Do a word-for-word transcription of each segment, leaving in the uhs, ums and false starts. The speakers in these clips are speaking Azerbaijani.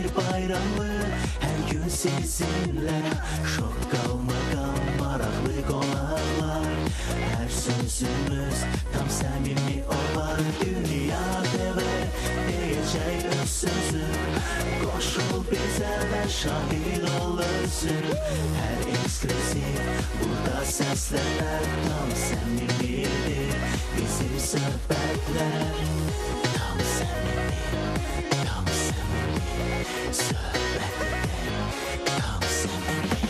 bayramlı her gün sizinle. Şok kalmadan maraqlı qonaqlar, her sözümüz tam səmimi olar. Dünya dever diyecek öz sözü, koşul bize ve şahit olursun. Her ekskluziv burada sesler tam səmimidir bizim söhbətlər. Tam səmimi, tam səmimi söhbətlər, tam səmimi.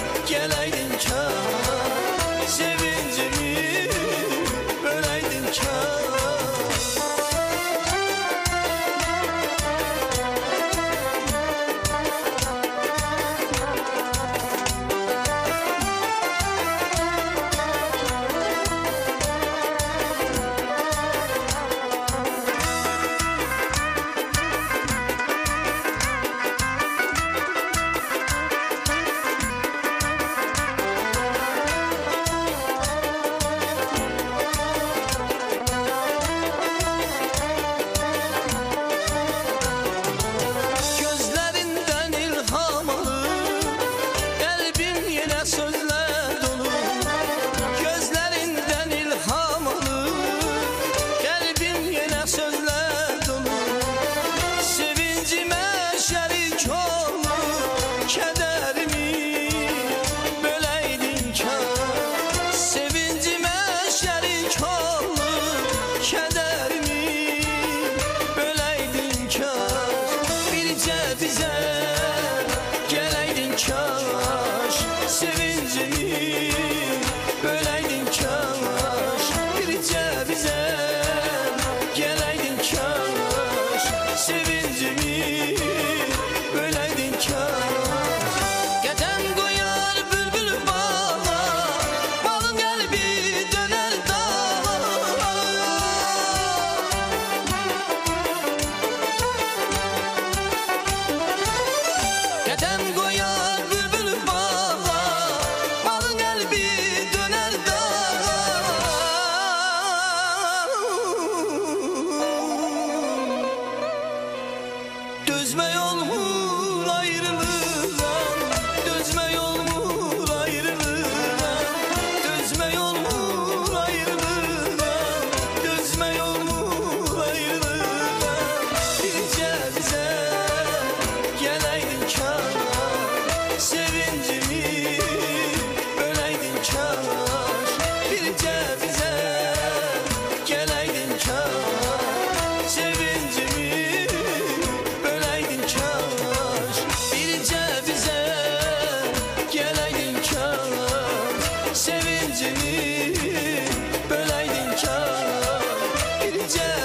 Sevincimi böleydin.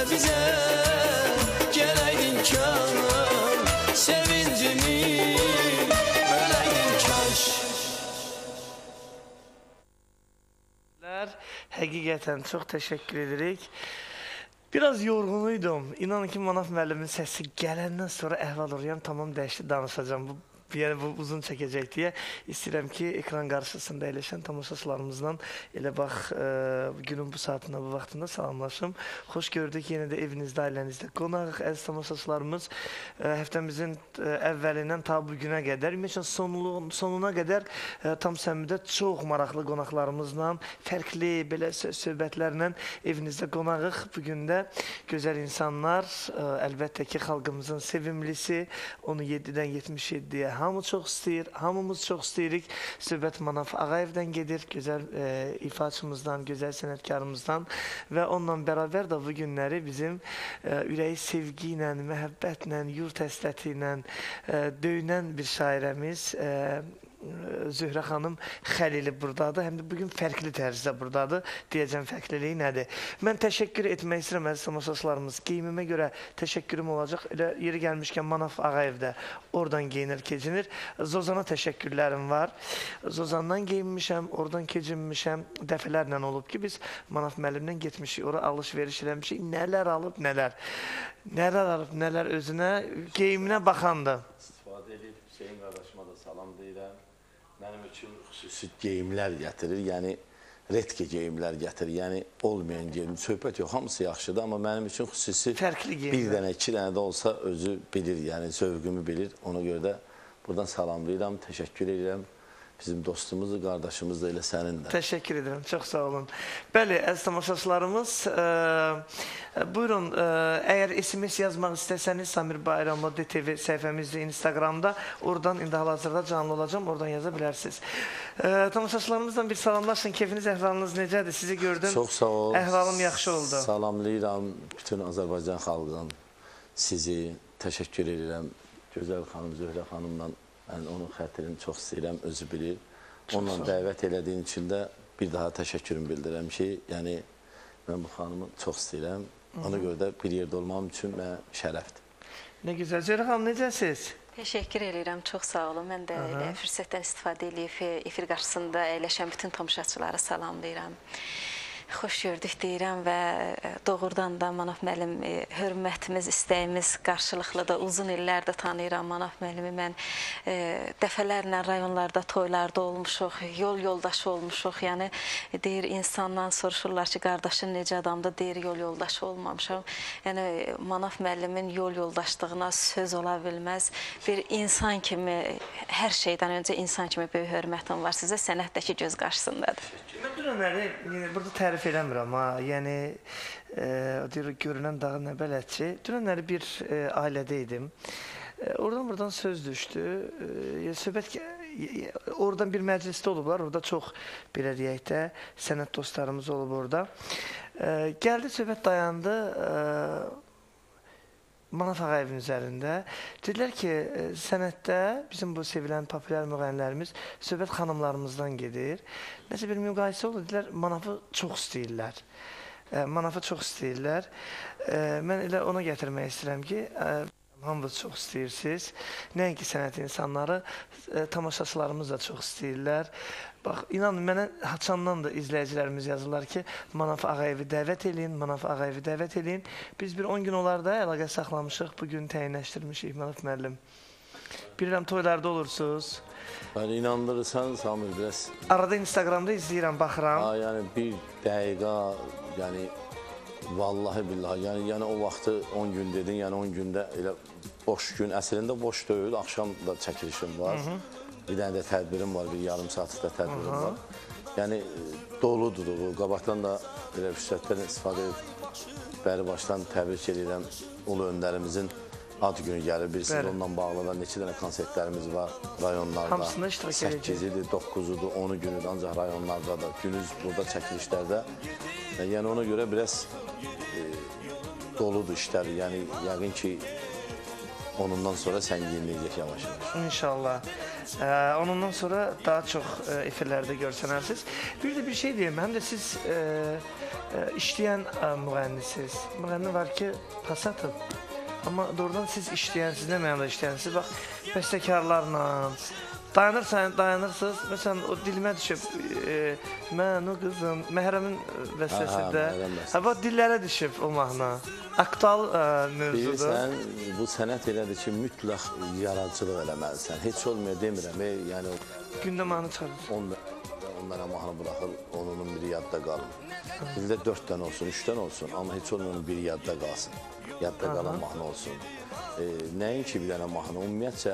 bizə gələydin kar, sevincimi böləydin kaş. Həqiqətən çox təşəkkür edirik. Biraz yorğunuydum. İnanın ki, Manaf müəllimin səsi gələndən sonra əhval-ruhiyyəm tamam dəyişdi, danışacağım. Bu Yəni bu uzun çəkəcək deyə istəyirəm ki, ekran qarşısında əyləşən tamaşaçılarımızdan elə bax, e, günün bu saatında, bu vaxtında salamlaşım. Xoş gördük yenə də evinizdə, ailənizdə qonaq, əziz tamaşaçılarımız. E, həftəmizin e, əvvəlindən ta bu günə qədər, ümumiyyətlə sonlu, sonuna qədər e, tam səmimidə çox maraqlı qonaqlarımızla, fərqli belə söhbətlərlə evinizdə qonağıq. Bugün də gözəl insanlar, e, əlbəttə ki, xalqımızın sevimlisi, onu yeddidən yetmiş yeddiyə hamı çox istəyir, hamımız çox istəyirik. Söhbət Manaf Ağayevdən gedir, gözəl e, ifaçımızdan, gözəl sənətkarımızdan və onunla bərabər də bu günləri bizim e, ürəyi sevgi ilə, məhəbbətlə, yurt həsrəti ilə e, döyünən bir şairəmiz e, Zöhrə xanım Xəlili buradadır. Həm də bugün fərqli tərzdə buradadır. Deyəcəm fərqliliyi nədir? Mən təşəkkür etmək istəyirəm əziz tamaşaçılarımız. Geyimimə görə təşəkkürüm olacaq. Elə yeri gəlmişkən Manaf Ağayev də oradan geyinir, kecinir. Zozana təşəkkürlərim var. Zozandan geyinmişəm, oradan kecinmişəm. Dəfələrlə olub ki, biz Manaf müəllimdən getmişik, ora alış-veriş eləmişik. Nələr alıb, nələr. Nələr alıb, nələr özünə, geyiminə baxandı. İstifadə edib, Hüseyin qardaşıma da salam deyirəm. Mənim üçün xüsusi geyimlər gətirir, yəni retki geyimlər gətirir, yəni olmayan geyim, söhbət yox, hamısı yaxşıdır, amma mənim üçün xüsusi bir dənə, iki dənə də olsa özü bilir, yəni zövqümü bilir, ona görə də buradan salamlayıram, təşəkkür edirəm. Bizim dostumuzdur, qardaşımız da elə sənin də. Təşəkkür edirəm, çox sağ olun. Bəli, əziz tamaşaçılarımız, e, buyurun, e, əgər S M S yazmaq istəsəniz, Samir Bayramlı D T V səhifəmizdə, Instagramda, oradan indi hal-hazırda canlı olacam, oradan yaza bilərsiniz. E, tamaşaçılarımızdan bir salamlaşın, keyfiniz, əhvalınız necədir? Sizi gördüm, çox sağ ol. Əhvalım yaxşı oldu. Salamlayıram bütün Azərbaycan xalqından sizi, təşəkkür edirəm. Gözəl xanım, Zöhrə xanımla mən onun xətrini çox istəyirəm, özü bilir. Onunla dəvət elədiyin üçün də bir daha təşəkkürüm bildirəm ki, yəni mən bu xanımı çox istəyirəm. Ona görə də bir yerdə olmam üçün mənə şərəfdir. Nə gözəl. Zöhrə xanım, necəsiniz? Təşəkkür edirəm, çox sağ olun. Mən də elə fürsətdən istifadə edib efir qarşısında əyləşən bütün tamaşaçıları salamlayıram. Xoş gördük deyirəm və doğrudan da Manaf müəllim hörmətimiz, istəyimiz qarşılıqlıdır. Uzun illərdir tanıyıram Manaf müəllimi. Mən dəfələrlə rayonlarda, toylarda olmuşuq, yol yoldaşı olmuşuq. Yəni deyir, insandan soruşurlar ki, qardaşın necə adamdır, deyir, yol yoldaşı olmamışam. Yəni Manaf müəllimin yol yoldaşlığına söz ola bilməz. Bir insan kimi, hər şeydən öncə insan kimi böyük hörmətim var sizə, sənətdəki göz qarşısındadır. Mən dünənləri, burada tərif eləmirəm, yəni görünən dağı nə bələdçi. Dünənləri bir ailədəydim. Oradan buradan söz düşdü. Söhbət ki, oradan bir məclisdə olublar, orada çox, belə deyək də, sənət dostlarımız olub orada. Gəldi, söhbət dayandı Manaf Ağayevin üzərində. Dedilər ki, sənətdə bizim bu sevilən populyar müğənnilərimiz söhbət xanımlarımızdan gedir. Nəsə bir müqayisə oldu, dedilər, Manafı çox istəyirlər. Manafı çox istəyirlər. Mən elə ona gətirmək istəyirəm ki, hamınız çox istəyirsiniz. Nəinki sənət insanları, tamaşaçılarımız da çox istəyirlər. Bax, inanın, mənə haçandan da izləyicilərimiz yazırlar ki, Manaf Ağayevi dəvət eləyin, Manaf Ağayevi dəvət eləyin. Biz bir on gün olar da əlaqə saxlamışıq, bugün təyinləşdirmişik Manaf müəllim. Bilirəm, toylarda olursunuz. Bəni inandırırsan, Samir, biraz... Arada Instagramda izləyirəm, baxıram. Yəni, bir dəqiqə, yəni, vallahi billahi, yəni o vaxtı on gün dedin, yəni on gündə elə boş gün, əslində boş deyil, axşam da çəkilişim var. Bir dənə də tədbirim var, bir yarım saatlık da tədbirim var. Yəni, doludur o. Qabaqdan da belə fürsətdən istifadə edib bəri başdan təbrik edirəm. Ulu öndərimizin ad günü gəlir. Birisi onunla bağlı da neçə dənə konsertlərimiz var rayonlarda. Hamısında iştirak edəcək. səkkizidir, dokkuzudur, onu günüdür, ancaq rayonlarda da, günüz burada çəkilişlərdə. Yəni, ona görə biraz doludur işlər. Yəni, yəqin ki, onundan sonra sənginləyəcək yavaş-yavaş. İnşallah. Onundan sonra daha çox efirlərdə görsənərsiniz. Bir də bir şey deyəm, həm də siz işləyən ə, müğənnisiz. Müğənni var ki, pas atıb. Amma doğrudan siz işləyənsiniz, nə mənada işləyənsiniz? Bax, bəstəkarlarla dayanırsan, dayanırsınız. Məsələn, o dilimə düşüb, e, mən o qızım, Məhrəmin bəstəsində. Ha, bax, dillərə düşüb o mahnı. Aktual ə, mövzudur. Bilirsən, bu sənət elədir ki, mütləq yaradıcılıq eləməlisən. Heç olmuyor demirəm, e, yəni... Gündə mahnı çıxarır. Onlara mahnı buraxır, onun biri yadda qalır. İldə dörd dənə olsun, üç dənə olsun, amma heç olmuyor biri yadda qalsın. Yadda qalan mahnı olsun. E, nəinki bir dənə mahnı, ümumiyyətcə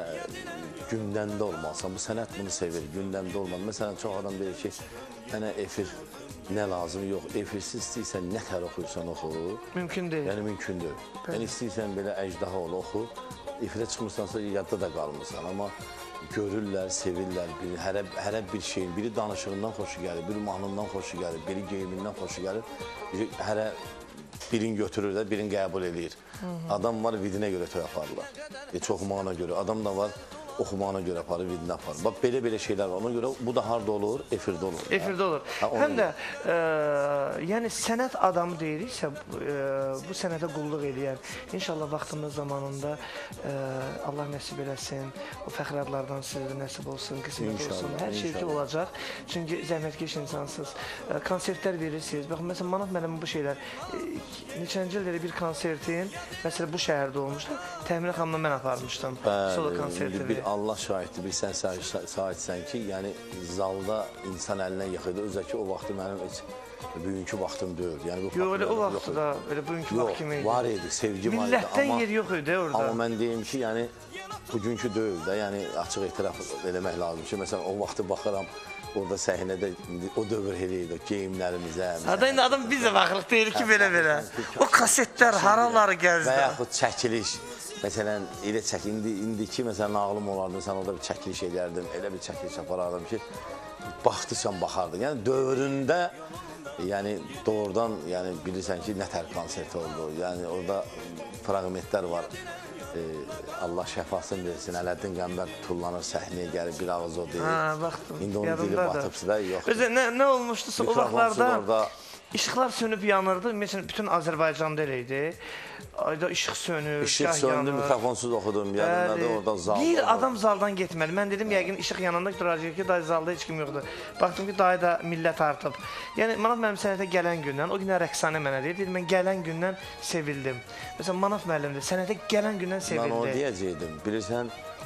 gündəmdə olmalısan. Bu sənət bunu sevir, gündəmdə olmalı. Məsələn, çox adam deyir ki, mənə efir nə lazım, yox, efirsiz istəyirsən, nə tər oxuyursan oxu. Mümkün deyil. Yəni, mümkün deyil. Yəni, istəyirsən belə əcdaha ol, oxu. Efirə çıxmırsansa, yadda da qalmırsan. Amma görürlər, sevirlər, bir, hərə, hərə bir şeyin, biri danışığından xoşu gəlir, biri mahnından xoşu gəlir, biri geyimindən xoşu gəlir. Hərə birini götürür də, birini qəbul edir. Adam var, vidinə görə toy aparırlar. E, çox oxumağına görə. Adam da var, oxumağına görə aparır, vidinə aparır. Bax, belə-belə şeylər var. Ona görə bu da harda olur? Efirdə olur. Efirdə olur. Ha, həm də, e, yəni sənət adamı deyiriksə, e, bu sənətə qulluq eləyən, inşallah vaxtında, zamanında e, Allah nəsib eləsin, o fəxri adlardan sizə nəsib olsun, qismət olsun, hər şey ki olacaq. Çünki zəhmətkeş insansınız. E, konsertlər verirsiniz. Baxın, məsələn, Manaf müəllimin bu şeylər, e, neçənci ildə bir konsertin, məsələn, bu şəhərdə olmuşdu, Təminə xanımla mən aparmışdım. Solo konsertini. Allah şahiddir, bir sən şahidsən ki, yəni zalda insan əlinə yıxırdı. Özə ki, o vaxtı mənim heç bugünkü vaxtım deyil. Yox, elə o vaxtı da, elə bugünkü vaxt kimi idi. Yox, var idi, sevgi var idi. Millətdən yer yox idi orada. Amma mən deyim ki, yəni bugünkü deyil də, yəni açıq etiraf eləmək lazım ki, məsələn, o vaxtı baxıram, orada səhnədə o dövr eləyir, geyimlərimizə. Hada indi adam biz də baxırıq, deyir ki, belə-belə. O kasetlər haraları gəzdi. Və yaxud çəkiliş. Məsələn, elə çək, indi, indiki məsələn, ağlım olardı, sən orada bir çəkiliş eləyərdim, elə bir çəkiliş aparardım ki, baxdısan baxardın. Yəni, dövründə, yəni, doğrudan, yəni, bilirsən ki, nə tər konsert oldu. Yəni, orada fragmentlər var. E, Allah şəfasını versin, Ələddin Qəmbər tullanır, səhnəyə gəlib, bir ağız o deyir. Hə, baxdım, İndi onun dili batıbsı da, yox. Özə, nə, nə olmuşdu o vaxtlarda? İşıqlar sönüb yanırdı, məsələn, bütün Azərbaycanda elə idi. Ayda işıq sönür, işıq söndü, mikrofonsuz oxudum, yadımdadır, orada zalda. Bir adam zaldan getməli. Mən dedim, yəqin işıq yananda duracaq ki, dayı zalda heç kim yoxdur. Baxdım ki, dayı da millət artıb. Yəni, Manaf müəllim sənətə gələn gündən, o günə rəqsanə mənə deyir, deyir, mən gələn gündən sevildim. Məsələn, Manaf müəllimdir, sənətə gələn gündən sevildi. Mən onu deyəcəkdim, bilirsən,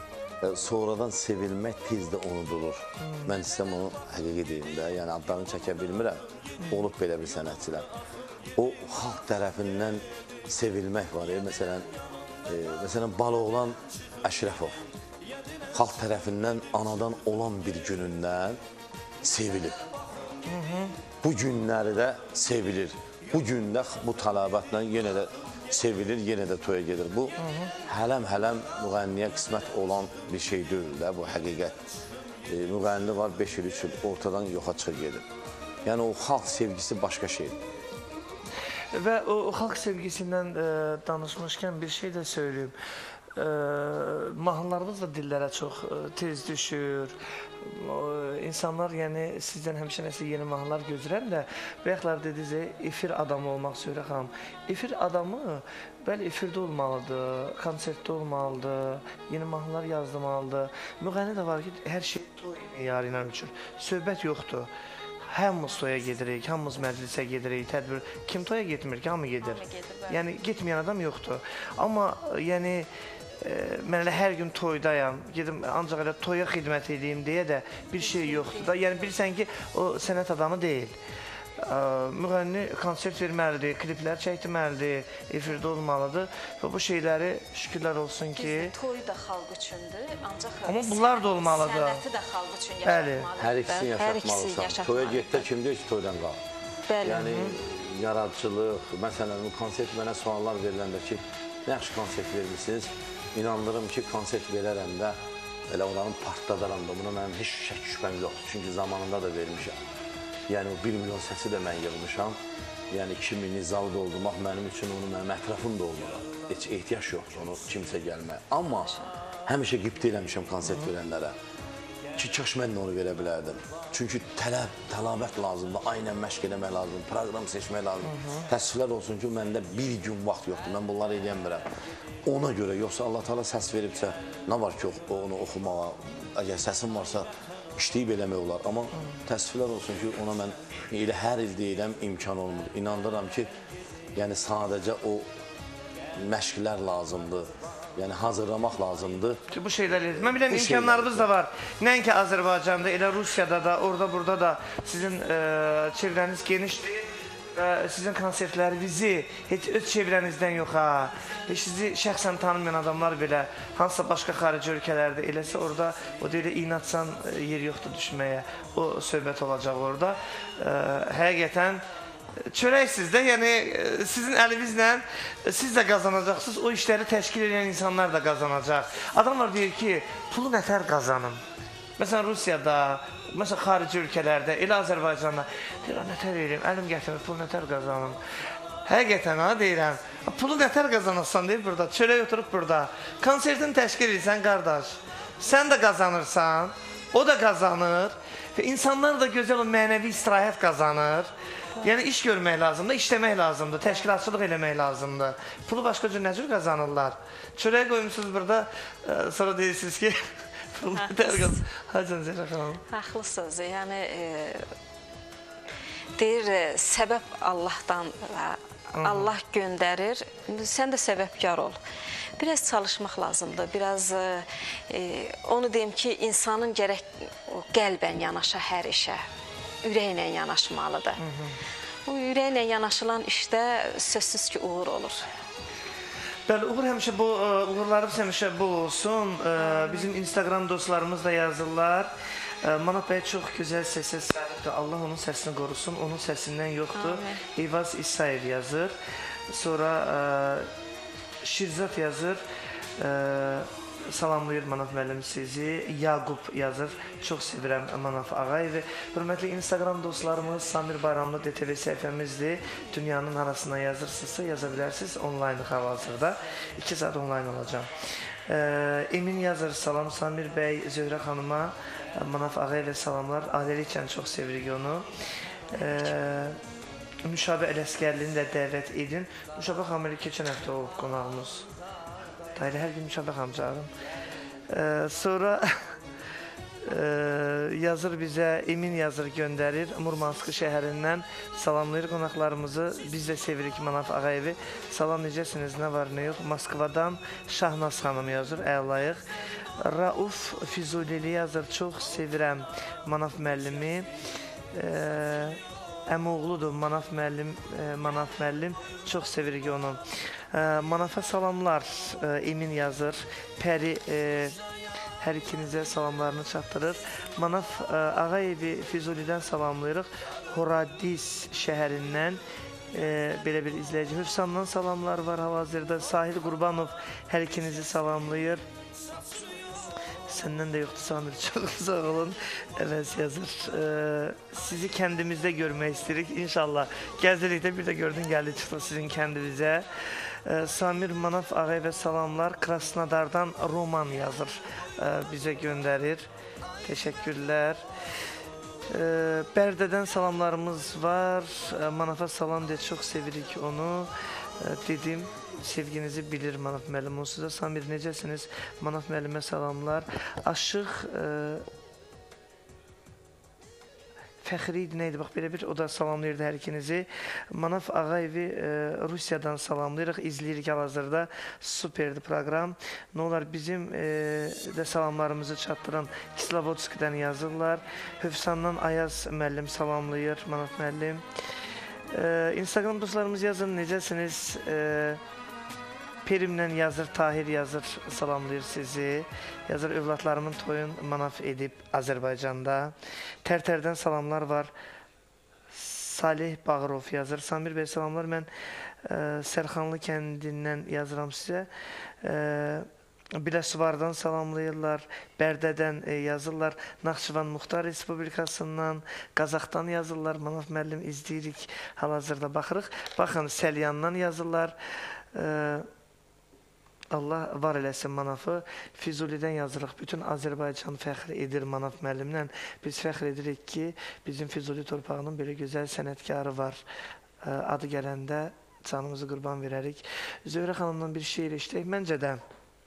sonradan sevilmək tez də unudulur. Hmm. Mən istəyəm onu həqiqi deyim də, yəni adlarını çəkə bilmirəm, hmm. olub belə bir sənətçilər. O, xalq tərəfindən sevilmək var ya, məsələn, e, məsələn, Baloğlan Əşrəfov xalq tərəfindən anadan olan bir günündən sevilib. Hı -hı. Bu günləri də sevilir. Bu gündə bu tələbatla yenə də sevilir, yenə də toya gedir. Bu, hələm-hələm müğənniyə qismət olan bir şey deyil də, bu həqiqət. E, müğənni var, beş il, üç il ortadan yoxa çıxır gedir. Yəni, o xalq sevgisi başqa şeydir. Və o, o xalq sevgisindən e, danışmışkən bir şey də söyləyim. E, mahnılarımız da dillərə çox e, tez düşür. O, insanlar, yəni sizdən həmişə nəsə yeni mahnılar gözləyirəm də, bayaqlar dediniz, efir adamı olmaq üzrə xanım. Efir adamı, bəli, efirdə olmalıdır, konsertdə olmalıdır, yeni mahnılar yazdırmalıdır. Müğənni də var ki, hər şey toy meyarı ilə ölçür. Söhbət yoxdur. Hamımız toya gedirik, hamımız məclisə gedirik, tədbir. Kim toya getmir ki, hamı gedir. Yəni, getməyən adam yoxdur. Amma, yəni, e, mən elə hər gün toydayam, gedim, ancaq elə toya xidmət edeyim deyə də bir şey yoxdur da. Yəni, bilirsən ki, o sənət adamı deyil. Müğənni konsert verməlidir, kliplər çəkdirməlidir, efirdə olmalıdır və bu şeyləri şükürlər olsun ki... Toy da xalq üçündür, ancaq... Amma bunlar da olmalıdır. Sənəti də xalq üçün yaşatmalıdır. Hər ikisini yaşatmalısan. Toya getdə kim deyir ki, toydan qal. Yəni, yaradıcılıq, məsələn, konsert mənə suallar veriləndə ki, nə yaxşı konsert vermişsiniz, inandırım ki, konsert verərəm də, elə oranı partladıram da, buna mənim heç şək şübhəm yoxdur, çünki zamanında da vermişəm. Yəni, o bir milyon səsi də mən yığmışam. Yəni, iki minli zal doldurmaq mənim üçün onu mənim ətrafım da olmalı. Heç ehtiyac yoxdur onu kimsə gəlməyə. Amma həmişə qibdə eləmişəm konsert verənlərə. ki, kaş mən də onu verə bilərdim. Çünki tələb, tələbət lazımdır, aynən məşq eləmək lazımdır, proqram seçmək lazımdır. Təəssüflər olsun ki, məndə bir gün vaxt yoxdur, mən bunları eləyən birəm. Ona görə, yoxsa Allah Teala səs veribsə, nə var ki, onu oxumağa, əgər səsim varsa, işləyib eləmək olar. Amma təəssüflər olsun ki, ona mən elə hər il deyiləm, imkan olmur. İnandıram ki, yəni sadəcə o məşqlər lazımdır. Yəni hazırlamaq lazımdır. Bu şeylər edir. Mən bilən imkanlarımız da var. Nəinki Azərbaycanda, elə Rusiyada da, orada burada da sizin e, çevrəniz genişdir. Və sizin konsertlərinizi heç öz çevrənizdən yox ha. Heç sizi şəxsən tanımayan adamlar belə hansısa başqa xarici ölkələrdə eləsə orada o deyilə inatsan yer yoxdur düşməyə. O söhbət olacaq orada. E, həqiqətən çörək sizdə, yəni sizin əlinizlə siz də qazanacaqsınız, o işləri təşkil edən insanlar da qazanacaq. Adamlar deyir ki, pulu nətər qazanım? Məsələn, Rusiyada, məsələn, xarici ölkələrdə, elə Azərbaycanda deyir, nətər eləyim, əlim gətirmir, pulu nətər qazanım? Həqiqətən ha, deyirəm, pulu nətər qazanırsan deyir burada, çörək oturub burada. Konsertini təşkil edirsən, qardaş, sən də qazanırsan, o da qazanır və insanlar da gözəl o mənəvi istirahət qazanır. Yəni, iş görmək lazımdır, işləmək lazımdır, təşkilatçılıq eləmək lazımdır. Pulu başqa cür nə cür qazanırlar? Çörək qoymuşsunuz burada, sonra deyirsiniz ki, pulu nətər qazanır? Hacın Zəhra xanım. Haqlısınız, yəni deyir, səbəb Allahdan, Allah göndərir, sən də səbəbkar ol. Biraz çalışmaq lazımdır, biraz onu deyim ki, insanın gərək qəlbən yanaşa hər işə. Ürəklə yanaşmalıdır. O ürəklə yanaşılan işdə sözsüz ki, uğur olur. Bəli, uğur həmişə bu, uğurlarımız həmişə bu olsun. Bizim Instagram dostlarımız da yazırlar. Manaf bəy çox gözəl səsə sahibdir. Allah onun səsini qorusun, onun səsindən yoxdur. Eyvaz İsayev yazır. Sonra Şirzat yazır. Salamlayır Manaf müəllim sizi. Yaqub yazır. Çox sevirəm Manaf Ağayevi. Hörmətli Instagram dostlarımız, Samir Bayramlı D T V səhifəmizdir. Dünyanın arasına yazırsınızsa yaza bilərsiniz. Online hal-hazırda. iki saat online olacaq. Emin yazır. Salam Samir bəy, Zöhrə xanıma, Manaf Ağayevə salamlar. Ailəlikən çox sevirik onu. Müşabə Ələskərlini də dəvət edin. Müşabə xanım keçən həftə olub qonağımız. Dayılı hər gün Müşabə xanım çağırın. Ee, sonra e, yazır bizə, Emin yazır göndərir. Murmansk şəhərindən salamlayır qonaqlarımızı. Biz də sevirik Manaf Ağayevi. Salam, necəsiniz, nə var, nə yox? Moskvadan Şahnaz xanım yazır, əlayıq. Rauf Füzulili yazır, çox sevirəm Manaf müəllimi. Ee, Əmoğludur Manaf müəllim, Manaf müəllim, çox sevirik onu. Manafa salamlar, Emin yazır. Pəri hər ikinizə salamlarını çatdırır. Manaf Ağayevi Füzulidən salamlayırıq. Horadiz şəhərindən belə bir izləyici. Hüfsandan salamlar var hal-hazırda. Sahil Qurbanov hər ikinizi salamlayır. Səndən də yoxdur Samir, çox sağ olun. Əvəz yazır. Sizi kəndimizdə görmək istəyirik. İnşallah gəzdilikdə bir də gördün, gəldi çıxdıq sizin kəndinizə. Samir Manaf Ağayevə salamlar. Krasnodardan Roman yazır, bizə göndərir. Təşəkkürlər. Bərdədən salamlarımız var. Manafa salam deyə çox sevirik onu. Dedim, sevginizi bilir Manaf müəllim. Onsuz da Samir, necəsiniz? Manaf müəllimə salamlar. Aşıq Fəxri idi, neydi? Bax, belə bir, o da salamlayırdı hər ikinizi. Manaf Ağayevi Rusiyadan salamlayırıq, izləyirik hal-hazırda. Superdi proqram. Nə olar, bizim də salamlarımızı çatdıran Kislovodskdən yazırlar. Hövsandan Ayaz müəllim salamlayır, Manaf müəllim. Instagram dostlarımız yazın, necəsiniz? Perimlə yazır, Tahir yazır, salamlayır sizi. Yazır, övladlarımın toyun Manaf edib Azərbaycanda. Tərtərdən salamlar var. Salih Bağırov yazır. Samir bəy, salamlar. Mən Sərxanlı kəndindən yazıram sizə. Biləsuvardan salamlayırlar, Bərdədən yazırlar, Naxçıvan Muxtar Respublikasından, Qazaxdan yazırlar, Manaf müəllim izləyirik, hal-hazırda baxırıq. Baxın, Səlyandan yazırlar, Allah var eləsin Manafı. Füzulidən yazırıq. Bütün Azərbaycan fəxr edir Manaf müəllimlə. Biz fəxr edirik ki, bizim Füzuli torpağının belə gözəl sənətkarı var. Adı gələndə canımızı qurban verərik. Zöhrə xanımdan bir şeir eşitək. Məncə də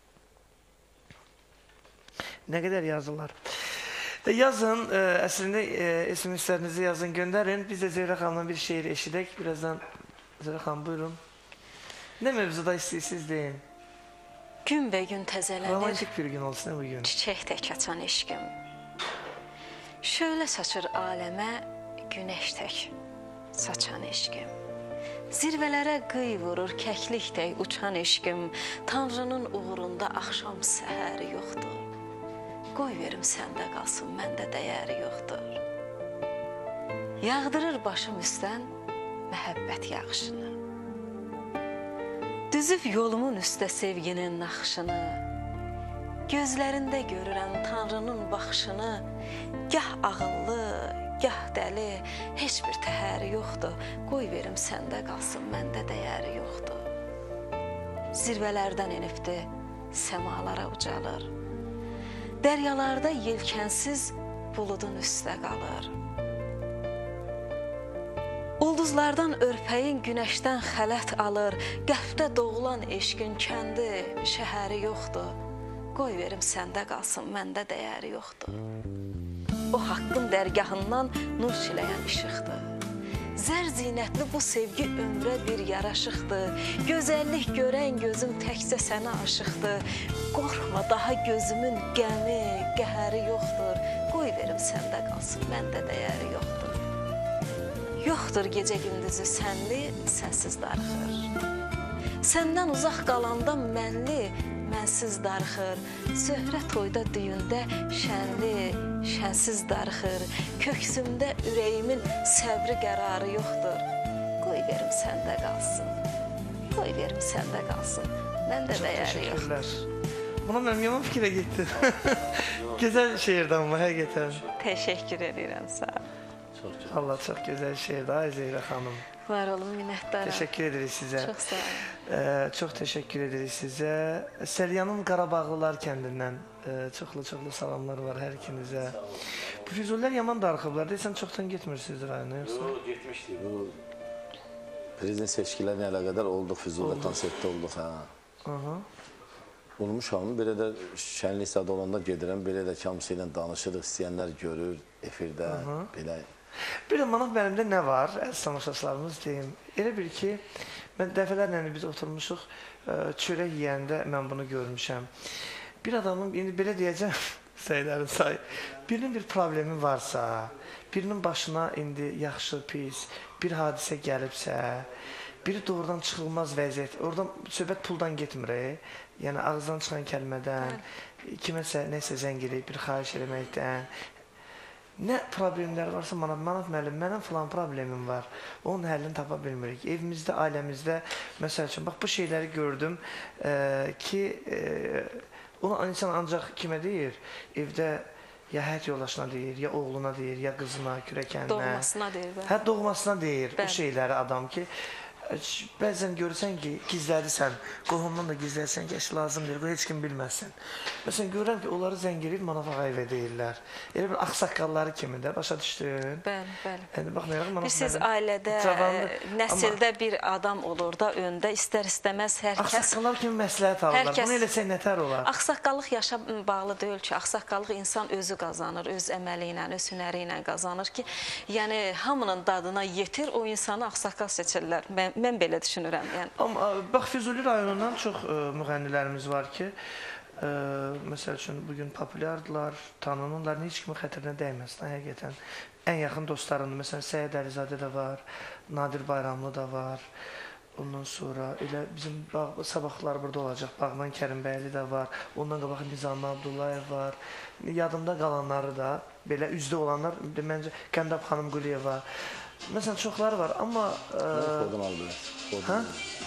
nə qədər yazırlar. Yazın, əslində S M S-lərinizi yazın, göndərin. Biz də Zöhrə xanımdan bir şeir eşidək. Birazdan Zöhrə xanım, buyurun. Nə mövzuda istəyirsiniz deyin. Gün və gün təzələnir. Romantik bir gün olsun bu gün. Çiçək tək açan eşqim. Şöyle saçır aləmə, günəş tək saçan eşqim. Zirvələrə qıy vurur, kəklik tək uçan eşqim. Tanrının uğrunda axşam səhəri yoxdur. Qoy verim səndə qalsın, məndə dəyəri yoxdur. Yağdırır başım üstdən məhəbbət yağışını. Düzüb yolumun üstə sevginin naxışını. Gözlərində görürəm Tanrının baxışını. Gah ağıllı, gah dəli, heç bir təhəri yoxdur. Qoy verim səndə qalsın, məndə dəyəri yoxdur. Zirvələrdən enibdi, səmalara ucalır. Dəryalarda yelkənsiz buludun üstə qalır. Ulduzlardan örpəyin günəşdən xələt alır. Qəlbdə doğulan eşqin kəndi, şəhəri yoxdur. Qoy verim səndə qalsın, məndə dəyəri yoxdur. O haqqın dərgahından nur çiləyən işıqdır. Zər zinətli bu sevgi ömrə bir yaraşıqdır. Gözəllik görən gözüm təkcə sənə aşıqdır. Qorxma, daha gözümün qəmi, qəhəri yoxdur. Qoy verim səndə qalsın, məndə dəyəri yoxdur. Yoxdur gecə gündüzü sənli, sənsiz darıxır. Səndən uzaq qalanda mənli, mənsiz darıxır. Söhrə toyda düyündə şənli, şənsiz darıxır. Köksümdə ürəyimin səbri qərarı yoxdur. Qoy verim səndə qalsın, qoy verim səndə qalsın, məndə dəyəri yoxdur. Buna mənim yaman fikrə getdi. Gözəl şeirdən bu, həqiqətən. Təşəkkür edirəm, sağ ol. Allah, çox gözəl şeirdir, ay Zöhrə xanım. Var olun, minnətdaram. Təşəkkür edirik sizə. Çox sağ olun. Ee, çox təşəkkür edirik sizə. Səlyanın Qarabağlılar kəndindən çoxlu-çoxlu salamlar var hər ikinizə. Bu Füzulilər yaman darıxıblar. Deyəsən, çoxdan getmirsiniz rayona, yoxsa? Yox, getmişdik. Bu prezident seçkilərinə əlaqədar olduq, Füzulilər konsertdə olduq. Olmuşam, belə də şənlik sadə olanda gedirəm, belə də hamısı ilə danışırıq, istəyənlər görür, efirdə, belə. Bir də Manaf müəllimdə nə var, əziz tamaşaçılarımız deyim. Elə bir ki, mən dəfələrlə biz oturmuşuq, çörək yeyəndə mən bunu görmüşəm. Bir adamın, indi belə deyəcəm, sayıların say, birinin bir problemi varsa, birinin başına indi yaxşı, pis, bir hadisə gəlibsə, biri doğrudan çıxılmaz vəziyyət, oradan söhbət puldan getmir, yəni ağızdan çıxan kəlmədən, kiməsə nəsə zəng edib, bir xahiş eləməkdən, nə problemlər varsa, Manaf müəllim, mənim filan problemim var, onun həllini tapa bilmirik. Evimizdə, ailəmizdə, məsəl üçün, bax, bu şeyləri gördüm ki, onu insan ancaq kimə deyir? Evdə ya həyat yoldaşına deyir, ya oğluna deyir, ya qızına, kürəkəninə. Doğmasına deyir. Hə, doğmasına deyir o şeyləri adam ki, bəzən görürsən ki, gizlədirsən, qohumdan da gizlədirsən ki, əşi lazım deyir, bu heç kim bilməsin. Məsələn, görürəm ki, onları zəng edib Manaf ağayevə deyirlər. Elə bir ağsaqqalları kimi də, başa düşdün? Bəli, bəli. Yəni, baxmayaraq Manaf müəllim. Siz ailədə, nəsildə bir adam olur da öndə, istər-istəməz hər kəs... Ağsaqqallar kimi məsləhət alırlar, bunu eləsək nətər olar? Ağsaqqallıq yaşa bağlı deyil ki, ağsaqqallıq insan özü qazanır, öz əməli ilə, öz hünəri ilə qazanır ki, yəni hamının dadına yetir, o insanı ağsaqqal seçirlər. Mən belə düşünürəm. Amma, bax, Füzuli rayonundan çox müğənnilərimiz var ki, məsəl üçün, bugün populyardılar, tanınırlar, heç kimin xətrinə dəyməsin, həqiqətən. Ən yaxın dostlarımdır, məsələn, Səyyid Əlizadə də var, Nadir Bayramlı da var, ondan sonra elə bizim sabahlar burada olacaq, Bağman Kərimbəyli də var, ondan qabaq Nizami Abdullayev var, yadımda qalanları da, belə üzdə olanlar, məncə, Qəndab xanım Quliyeva, məsələn, çoxları var, amma... Kodun aldı. Hə?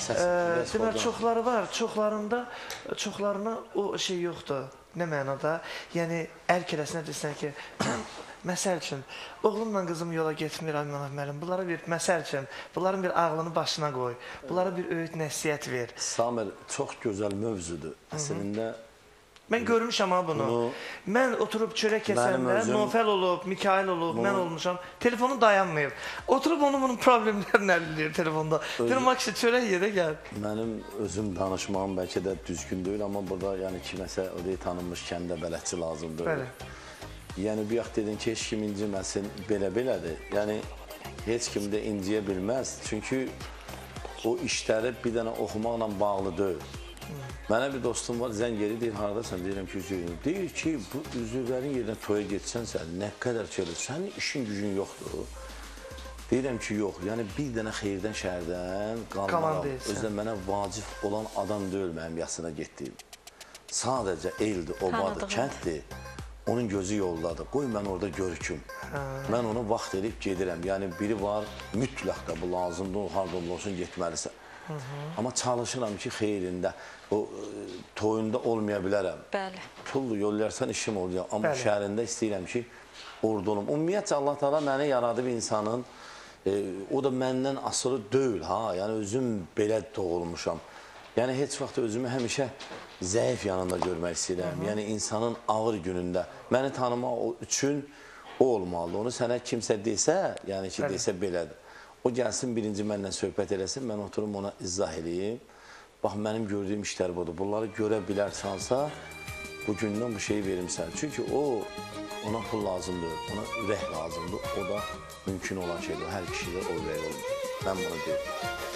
Səs, Deməli, respondan. çoxları var, çoxlarında, çoxlarına o şey yoxdur. Nə mənada? Yəni, əl kələsinə desən ki, mən, məsəl üçün, oğlumla qızım yola getmir, ay Manaf müəllim, bunlara bir, məsəl üçün, bunların bir ağlını başına qoy, bunlara bir öyüd nəsiyyət ver. Samir, çox gözəl mövzudur. Əslində, Mən görmüşəm ha bunu. Bunu- Mən oturub çörək kəsəndə, özüm- Nofel olub, Mikail olub, Bunu- mən olmuşam. Telefonu dayanmayıb. Oturub onun bunun problemlərini əliləyir telefonda. Deyirəm, Akşi, çörək ye də gəl. mənim özüm danışmağım bəlkə də düzgün deyil, amma burada yəni kiməsə o deyil, tanınmış kəndə bələdçi lazımdır. Bəli. Yəni, bir vaxt dedin ki, heç kim inciməsin, belə-belədir. Yəni, heç kim də inciyə bilməz. Çünki o işləri bir dənə oxumaqla bağlı deyil. Mənə bir dostum var, zəng yeri deyir, haradasan, deyirəm ki, üzvüyüm. Deyir ki, bu üzvlərin yerinə toya getsənsə, nə qədər çelir, sənin işin gücün yoxdur. Deyirəm ki, yox, yəni bir dənə xeyirdən, şəhərdən Qalan qalmaram. deyilsən. Özdə mənə vacib olan adam deyil mənim yasına getdiyim. Sadəcə eldir, obadır, Tanıdığım. kənddir. Onun gözü yoldadır. Qoy mən orada görüküm. Mən ona vaxt edib gedirəm. Yəni biri var, mütləq də bu lazımdır, o harda olsun getməlisən. Amma çalışıram ki, xeyrində, o e, toyunda olmaya bilərəm. Bəli. Pullu yollarsan işim oluyor. Amma Bəli. şəhərində istəyirəm ki, orada olum. Ümumiyyətcə, Allah Teala məni yaradıb insanın, e, o da məndən asılı deyil, ha. Yəni özüm belə doğulmuşam. Yəni heç vaxt özümü həmişə zəif yanında görmək istəyirəm. Yəni insanın ağır günündə məni tanımaq üçün o olmalıdır. Onu sənə kimsə desə, yəni ki, desə belədir. O gəlsin, birinci mənlə söhbət eləsin, mən oturum ona izah edeyim. Bax, mənim gördüyüm işlər budur. Bunları görə bilərsansa, bu gündən bu şeyi verimsən. Çünki o, ona pul lazımdır, ona ürək lazımdır. O da mümkün olan şeydir. Hər kişidə o ürək olmur. Mən bunu deyim.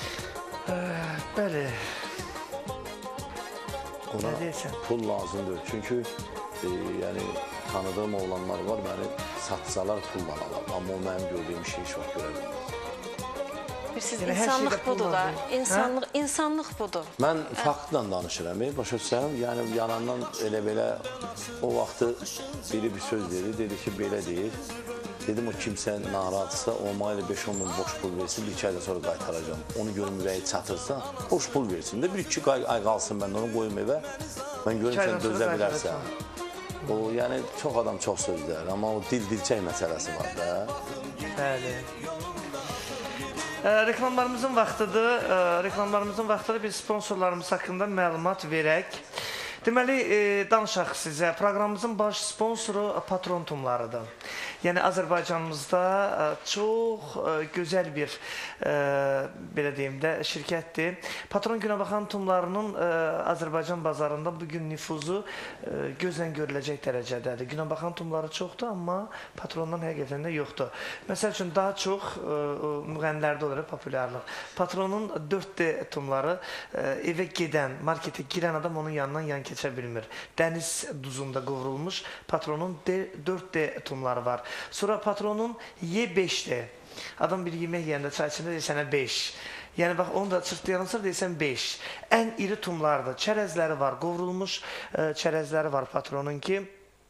Bəli. Ona Nə deyirsən? pul lazımdır. Çünki e, yəni, tanıdığım oğlanlar var, məni satsalar pulla alar. Amma o mənim gördüyüm işi heç vaxt görə bilmez. Siz Yəni, hər insanlıq şeydə budur da. pulla deyil. İnsanlıq, insanlıq budur. Mən faktla danışıram, e, başa düşsəm, yəni yanandan elə belə o vaxtı biri bir söz dedi, dedi ki, belə deyir. Dedim, o kimsə narahatsa, o mənə beş on min boş pul versin, bir iki aydan sonra qaytaracağım. Onu görüm ürəyi çatırsa, boş pul versin də, bir iki ay qalsın məndən, onu qoyum evə. Mən görüm sən dözə bilərsən. O, yəni, çox adam çox söz deyər, amma o dil-dilçək məsələsi var da. Bəli. Ə, reklamlarımızın vaxtıdır. Ə, reklamlarımızın vaxtıdır. Biz sponsorlarımız haqqında məlumat verək. Deməli, e, danışaq sizə. Proqramımızın baş sponsoru Patron tumlarıdır. Yəni, Azərbaycanımızda ə, çox ə, gözəl bir, ə, belə deyim də, şirkətdir. Patron Günəbaxan tumlarının ə, Azərbaycan bazarında bugün nüfuzu ə, gözlə görüləcək dərəcədədir. Günəbaxan tumları çoxdur, amma Patrondan həqiqətən də yoxdur. Məsəl üçün, daha çox ə, müğənnilərdə olur populyarlıq. Patronun dörd D tumları ə, evə gedən, marketə girən adam onun yanından yan keçə bilmir. Dəniz duzunda qovrulmuş Patronun dörd D tumları var. Sonra Patronun Y beş D. Adam bir yemək yeyəndə çay içində deyir beş. Yəni, bax, onu da çırtlayanırsa deyirsən beş. Ən iri tumlardır. Çərəzləri var, qovrulmuş ə, çərəzləri var Patronun ki,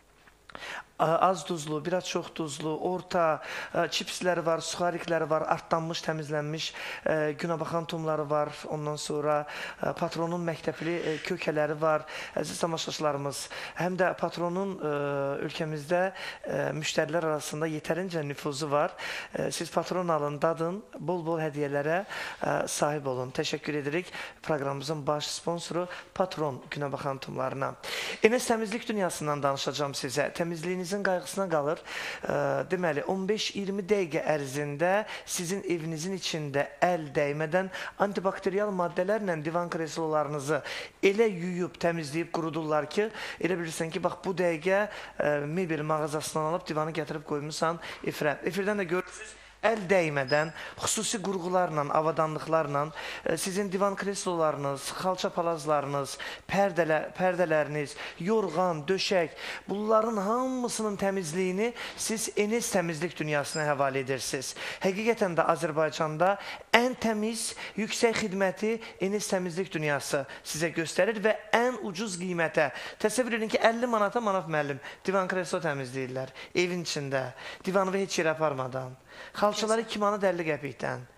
az duzlu, biraz çox duzlu, orta, çipsləri var, suxarikləri var, artlanmış, təmizlənmiş Günəbaxan tumları var. Ondan sonra Patronun məktəbli kökələri var. Əziz tamaşaçılarımız, həm də Patronun ölkəmizdə müştərilər arasında yetərincə nüfuzu var. Siz Patron alın, dadın, bol-bol hədiyyələrə sahib olun. Təşəkkür edirik proqramımızın baş sponsoru Patron Günəbaxan tumlarına. Enes Təmizlik Dünyasından danışacağım sizə. Təmizliyiniz qayğısına qalır. Deməli, on beş iyirmi dəqiqə ərzində sizin evinizin içində əl dəymədən antibakteriyal maddələrlə divan kreslolarınızı elə yuyub, təmizləyib qurudurlar ki, elə bilirsən ki, bax, bu dəqiqə mebel mağazasından alıb divanı gətirib qoymusan efirə. Efirdən də görürsünüz, əl dəymədən, xüsusi qurğularla, avadanlıqlarla sizin divan kreslolarınız, xalça palazlarınız, pərdələ, pərdələriniz, yorğan, döşək, bunların hamısının təmizliyini siz Enes Təmizlik Dünyasına həvalə edirsiniz. Həqiqətən də Azərbaycanda ən təmiz, yüksək xidməti Enes Təmizlik Dünyası sizə göstərir və ən ucuz qiymətə. Təsəvvür edin ki, əlli manata Manaf müəllim divan kreslo təmizləyirlər evin içində, divanı heç yerə aparmadan. Xalçaları iki manat əlli qəpikdən.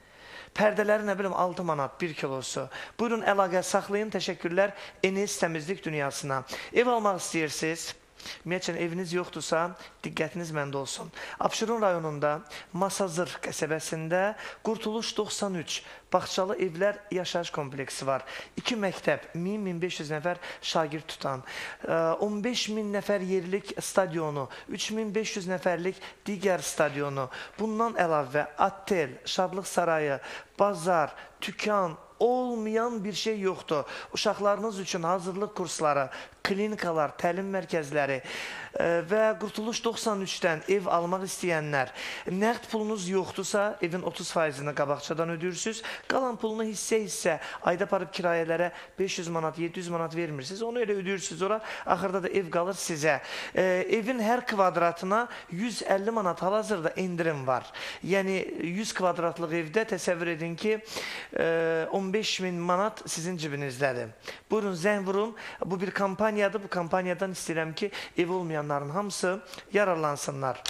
Pərdələri nə bilim altı manat, bir kilosu. Buyurun əlaqə saxlayın, təşəkkürlər Enes Təmizlik Dünyasına. Ev almaq istəyirsiniz? Ümumiyyətlə, eviniz yoxdursa, diqqətiniz məndə olsun. Abşeron rayonunda, Masazır qəsəbəsində Qurtuluş doxsan üç Bağçalı Evlər Yaşayış kompleksi var. İki məktəb, min min beş yüz nəfər şagird tutan, on beş min nəfər yerlik stadionu, üç min beş yüz nəfərlik digər stadionu, bundan əlavə otel, şadlıq sarayı, bazar, tükan, olmayan bir şey yoxdur. Uşaqlarınız üçün hazırlıq kursları, klinikalar, təlim mərkəzləri və Qurtuluş doxsan üçdən ev almaq istəyənlər, nəqd pulunuz yoxdursa, evin otuz faizini qabaqçadan ödürsünüz, qalan pulunu hissə-hissə ayda aparıb kirayələrə beş yüz manat, yeddi yüz manat vermirsiniz, onu elə ödürsünüz ora, axırda da ev qalır sizə. Evin hər kvadratına yüz əlli manat hal-hazırda indirim var. Yəni, yüz kvadratlıq evdə təsəvvür edin ki, on beş min manat sizin cibinizdədir. Buyurun, zəng vurun, bu bir kampaniyadır, bu kampaniyadan istəyirəm ki, ev olmayanların hamısı yararlansınlar.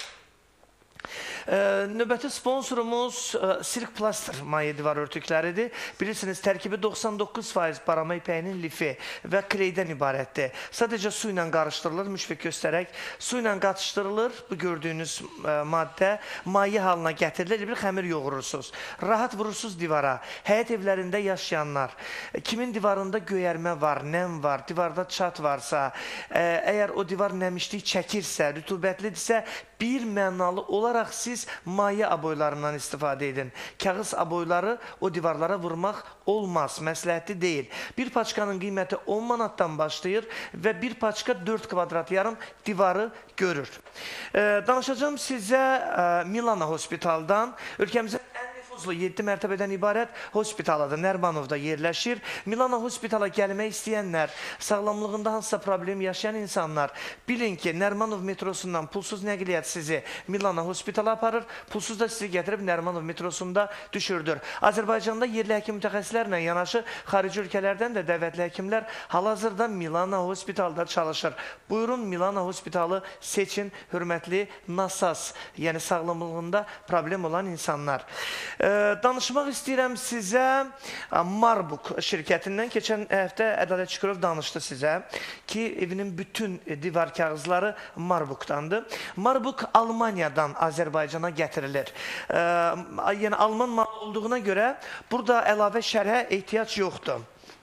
Ee, növbəti sponsorumuz e, Silk Plaster maye divar örtükləridir. Bilirsiniz, tərkibi doxsan doqquz faiz barama ipəyinin lifi və kleydən ibarətdir. Sadəcə su ilə qarışdırılır, müşfiq göstərək. Su ilə qatışdırılır, bu gördüyünüz e, maddə maye halına gətirilir, bir xəmir yoğurursunuz. Rahat vurursunuz divara. Həyət evlərində yaşayanlar, kimin divarında göyərmə var, nəm var, divarda çat varsa, e, əgər o divar nəmişlik çəkirsə, rütubətlidirsə, bir mənalı olaraq siz maye aboylarından istifadə edin. Kağız aboyları o divarlara vurmaq olmaz, məsləhətli deyil. Bir paçkanın qiyməti on manatdan başlayır və bir paçka dörd kvadrat yarım divarı görür. Ee, danışacağım sizə e, Milana Hospitaldan. Ölkəmizin ən nüfuzlu yeddi mərtəbədən ibarət hospitalıdır. Nərmanovda yerləşir. Milana Hospitala gəlmək istəyənlər, sağlamlığında hansısa problem yaşayan insanlar, bilin ki, Nərmanov metrosundan pulsuz nəqliyyat sizi Milana Hospitala aparır, pulsuz da sizi gətirib Nərmanov metrosunda düşürdür. Azərbaycanda yerli həkim mütəxəssislərlə yanaşı, xarici ölkələrdən də dəvətli həkimlər hal-hazırda Milana Hospitalda çalışır. Buyurun, Milana Hospitalı seçin, hörmətli NASAS, yəni sağlamlığında problem olan insanlar. Ee, danışmaq istəyirəm sizə Marbuk şirkətindən. Keçən həftə Ədalət Şükürov danışdı sizə ki, evinin bütün divar kağızları Marbukdandır. Marbuk Almaniyadan Azərbaycana gətirilir. Ee, yəni Alman malı olduğuna görə burada əlavə şərhə ehtiyac yoxdur.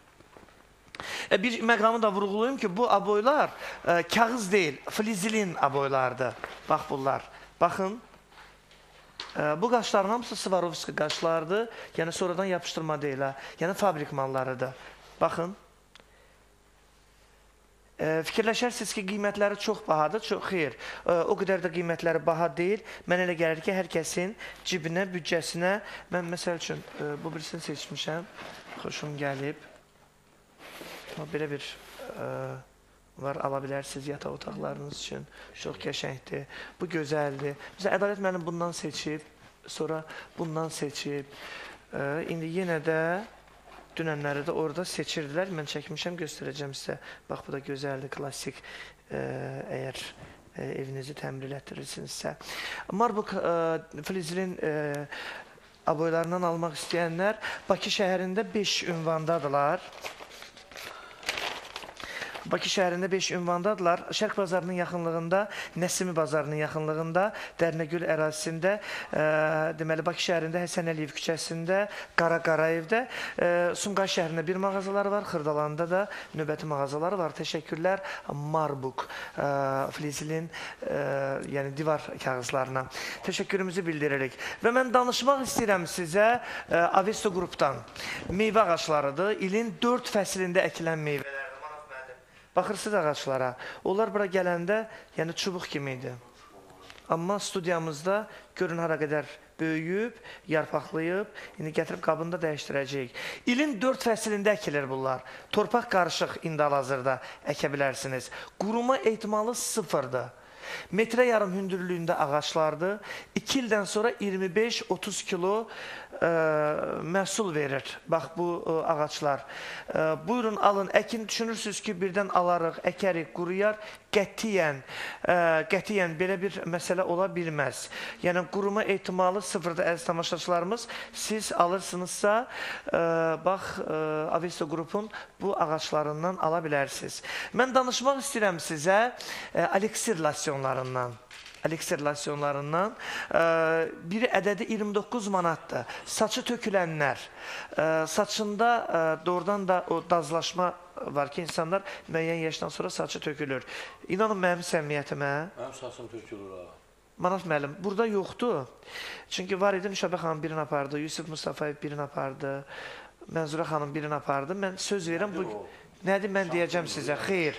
Bir məqamı da vurğulayım ki, bu aboylar e, kağız deyil, flizilin aboylardır. Bax bunlar. Baxın. E, bu qaşların hamısı Swarovski qaşlardır. Yəni sonradan yapışdırma deyil. Ha. Yəni fabrik mallarıdır. Baxın. E, fikirləşərsiniz ki, qiymətləri çox bahadır, çox xeyr. E, o qədər də qiymətləri baha deyil. Mən elə gəlir ki, hər kəsin cibinə, büdcəsinə, mən məsəl üçün e, bu birisini seçmişəm, xoşum gəlib. Belə bir e, var, ala bilərsiniz yataq otaqlarınız üçün. Çox qəşəngdir, bu gözəldir. Məsələn, Ədalət mənim bundan seçib, sonra bundan seçib. E, indi yenə də dünənləri də orada seçirdilər. Mən çəkmişəm, göstərəcəm sizə. Bax, bu da gözəldir, klassik, e, əgər e, evinizi təmir elətdirirsinizsə. Marbuk e, flizilin e, aboylarından almaq istəyənlər Bakı şəhərində beş ünvandadırlar. Bakı şəhərində beş ünvandadırlar. Şərq bazarının yaxınlığında, Nəsimi bazarının yaxınlığında, Dərnəgül ərazisində, e, deməli Bakı şəhərində Həsən Əliyev küçəsində, Qara Qarayevdə, e, Sumqayıt şəhərində bir mağazaları var, Xırdalanda da növbəti mağazaları var. Təşəkkürlər Marbuk e, flizilin, e, yəni divar kağızlarına. Təşəkkürümüzü bildiririk. Və mən danışmaq istəyirəm sizə e, Avesto qrupdan. Meyvə ağaçlarıdır. İlin dörd fəslində əkilən meyvələr. Baxırsınız ağaçlara, onlar bura gələndə yəni çubuq kimi idi. Amma studiyamızda görün hara qədər böyüyüb, yarpaqlayıb, indi gətirib qabında dəyişdirəcəyik. İlin dörd fəslində əkilir bunlar. Torpaq qarışıq indi hal-hazırda əkə bilərsiniz. Quruma ehtimalı sıfırdır. Metrə yarım hündürlüyündə ağaçlardır. İki ildən sonra iyirmi beş otuz kilo ə, məhsul verir. Bax, bu ə, ağaçlar. Ə, buyurun, alın, əkin düşünürsünüz ki, birdən alarıq, əkərik, quruyar. Qətiyyən, ə, qətiyyən belə bir məsələ ola bilməz. Yəni, quruma ehtimalı sıfırda əziz tamaşaçılarımız. Siz alırsınızsa, ə, bax, ə, Avesto qrupun bu ağaçlarından ala bilərsiniz. Mən danışmaq istəyirəm sizə ə, Aleksir lasyonlarından. Aleksir lasyonlarından biri ədədi iyirmi doqquz manatdır. Saçı tökülənlər, saçında doğrudan da o dazlaşma var ki, insanlar müəyyən yaşdan sonra saçı tökülür. İnanın mənim səmimiyyətimə. Mənim saçım tökülür ha. Manaf müəllim, burada yoxdur. Çünki var idi, Nüşabə xanım birini apardı, Yusuf Mustafayev birini apardı, Mənzurə xanım birini apardı. Mən söz verirəm, bu nədir mən deyəcəm sizə, xeyr.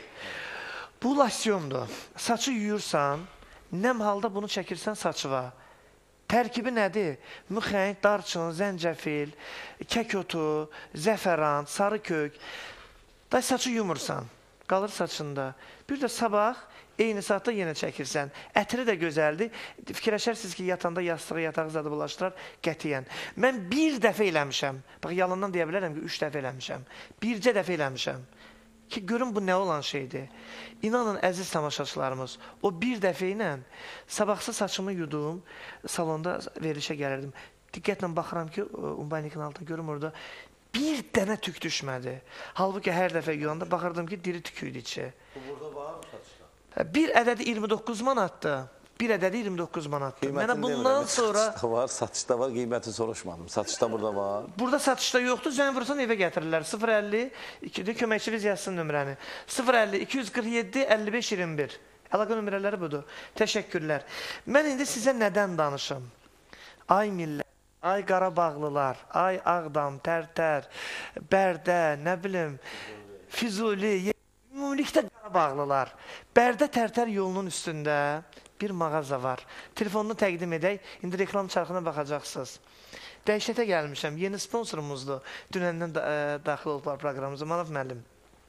Bu lasyondur. Saçı yuyursan, nəm halda bunu çəkirsən saçıva. Tərkibi nədir? Müxəng, darçın, zəncəfil, kək otu, zəfəran, sarı kök. Da saçı yumursan, qalır saçında. Bir də sabah eyni saatda yenə çəkirsən. Ətri də gözəldir. Fikirləşərsiniz ki, yatanda yastığı, yatağı zadı bulaşdırar, qətiyyən. Mən bir dəfə eləmişəm. Bax, yalandan deyə bilərəm ki, üç dəfə eləmişəm. Bircə dəfə eləmişəm. Ki, görün bu nə olan şeydir. İnanın, əziz tamaşaçılarımız, o bir dəfə ilə sabahsı saçımı yudum, salonda verilişə gəlirdim. Diqqətlə baxıram ki, umbaynikin altında görüm orada bir dənə tük düşmədi. Halbuki hər dəfə yuyanda baxırdım ki, diri tüküydü içi. Bu burada var mı saçda? Bir ədədi iyirmi doqquz manatdır. Bir ədədi iyirmi doqquz manatdır. Mənə bundan sonra... Saçda var, satışda var, qiyməti soruşmadım. Satışda burada var. Burada satışda yoxdur, zəng vursan evə gətirirlər. sıfır əlli ikidə köməkçiniz yazsın nömrəni. sıfır əlli iki yüz qırx yeddi əlli beş iyirmi bir. Əlaqə nömrələri budur. Təşəkkürlər. Mən indi sizə nədən danışım? Ay millət, ay Qarabağlılar, ay Ağdam, Tərtər, Bərdə, nə bilim, Füzuli, ümumilikdə Qarabağlılar. Bərdə Tərtər yolunun üstündə bir mağaza var. Telefonunu təqdim edək. İndi reklam çarxına baxacaqsınız. Dəhşətə gəlmişəm. Yeni sponsorumuzdur. Dünəndən da, ə, daxil oldular proqramımıza. Manaf müəllim.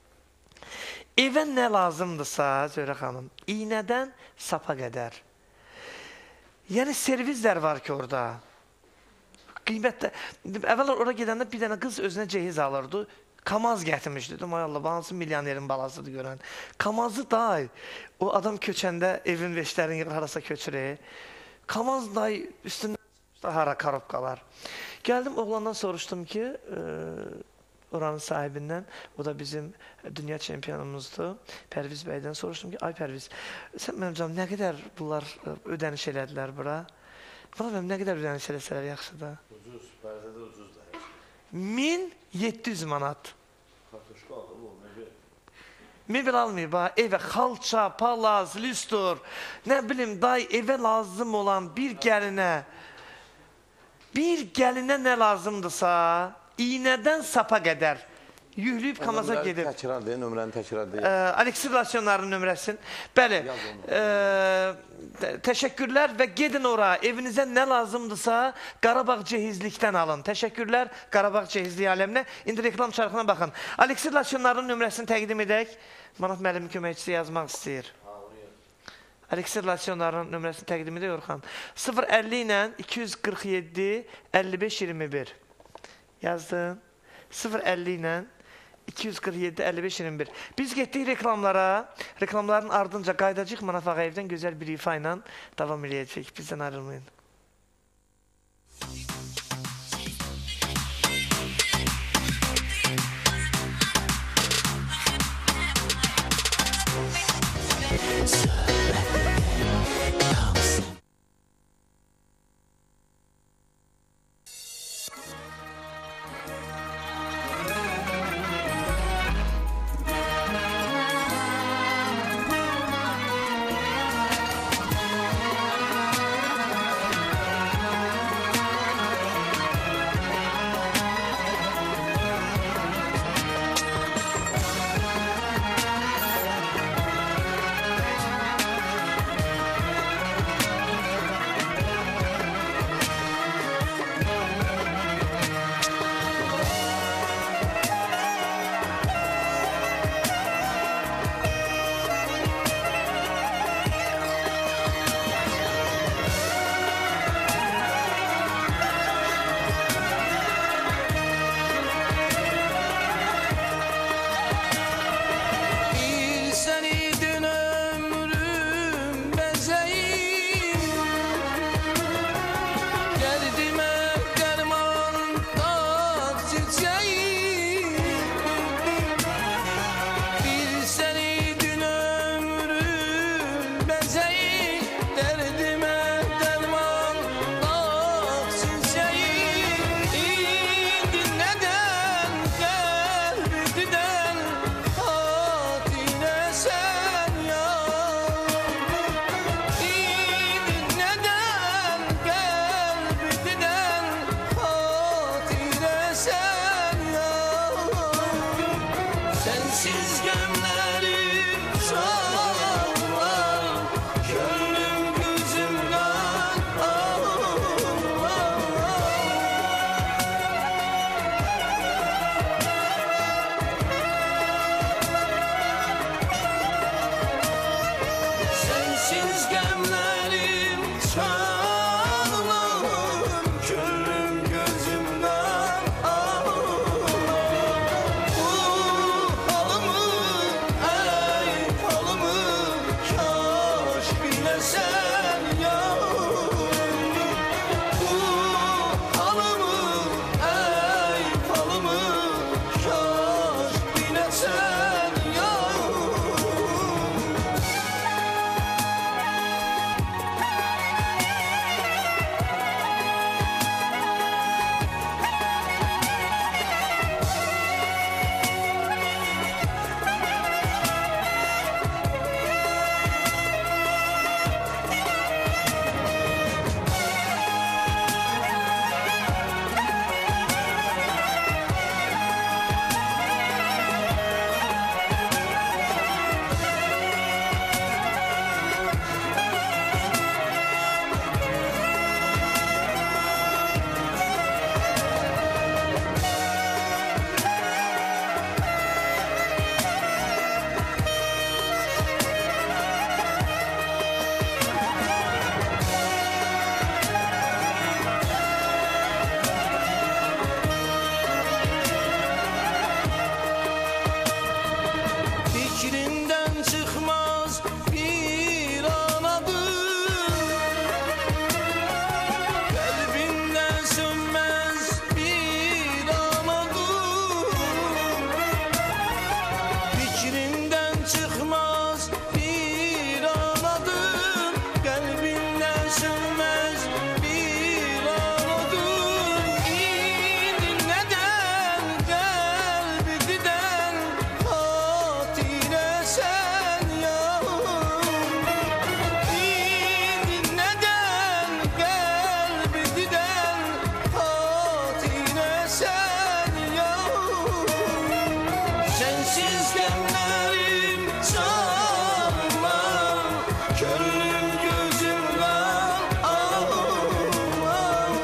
Evə nə lazımdırsa, Zöhrə xanım, iynədən sapa qədər. Yəni, servizlər var ki, orada. Qiymətdə. Əvvələr ora gedəndə bir dənə qız özünə cehiz alırdı. Kamaz gətirmişdi. Dedim, ay Allah, hansı milyonerin balasıdır görən. Kamazı day, o adam köçəndə evin veşlərini harasa köçürür. Kamaz day üstündən hara korobkalar. Gəldim, oğlandan soruşdum ki, e, oranın sahibindən, o da bizim dünya çempionumuzdur, Pərviz bəydən soruşdum ki, ay Pərviz, sən mənim canım, nə qədər bunlar ödəniş elədilər bura? Bana mənim, nə qədər ödəniş eləsələr yaxşıdır? Ucuz, Bərdədə ucuz da. min yeddi yüz manat. Kartuşka aldı bu, mebel. Mebel almayıb, ha, evə xalça, palaz, lüstur, nə bilim, day evə lazım olan bir gəlinə, bir gəlinə nə lazımdırsa, iynədən sapa qədər yükləyib kamaza gedib. Təkrar deyin, nömrəni təkrar deyin. Aleksir lasyonlarının nömrəsini. Bəli, təşəkkürlər və gedin ora. Evinizə nə lazımdırsa Qarabağ cehizlikdən alın. Təşəkkürlər Qarabağ cehizlik aləminə. İndi reklam çarxına baxın. Aleksir lasyonlarının nömrəsini təqdim edək. Manaf müəllimin köməkçisi yazmaq istəyir. Aleksir lasyonlarının nömrəsini təqdim edək Orxan. sıfır əlli ilə iki yüz qırx yeddi əlli beş iyirmi bir. Yazdın. sıfır əlli ilə iki yüz qırx yeddi əlli beş iyirmi bir. Biz getdik reklamlara. Reklamların ardınca qaydacıq Manaf Ağayevdən gözəl bir ifa ilə davam edəcək. Bizdən ayrılmayın. Sensiz gemlerim çağlar, gönlüm gözümden ağlar. Sensiz gemlerim çağlar, gönlüm gözümden ağlar. Bu halımı, ey halımı, kaş bilesen yavrum. Bu halımı, ey halımı, kaş bilesen yavrum. Fikrinden çıkmaz bir anadır, kalbinden sönmez bir anadır. Fikrinden çıkmaz bir anadır, kalbinden sönmez bir anadır. İndi neden kalbiden hatine sen yavrum. İndi neden kalbiden hatine sen yavrum. Sensiz gemlerim çağlar, gönlüm gözümden ağlar.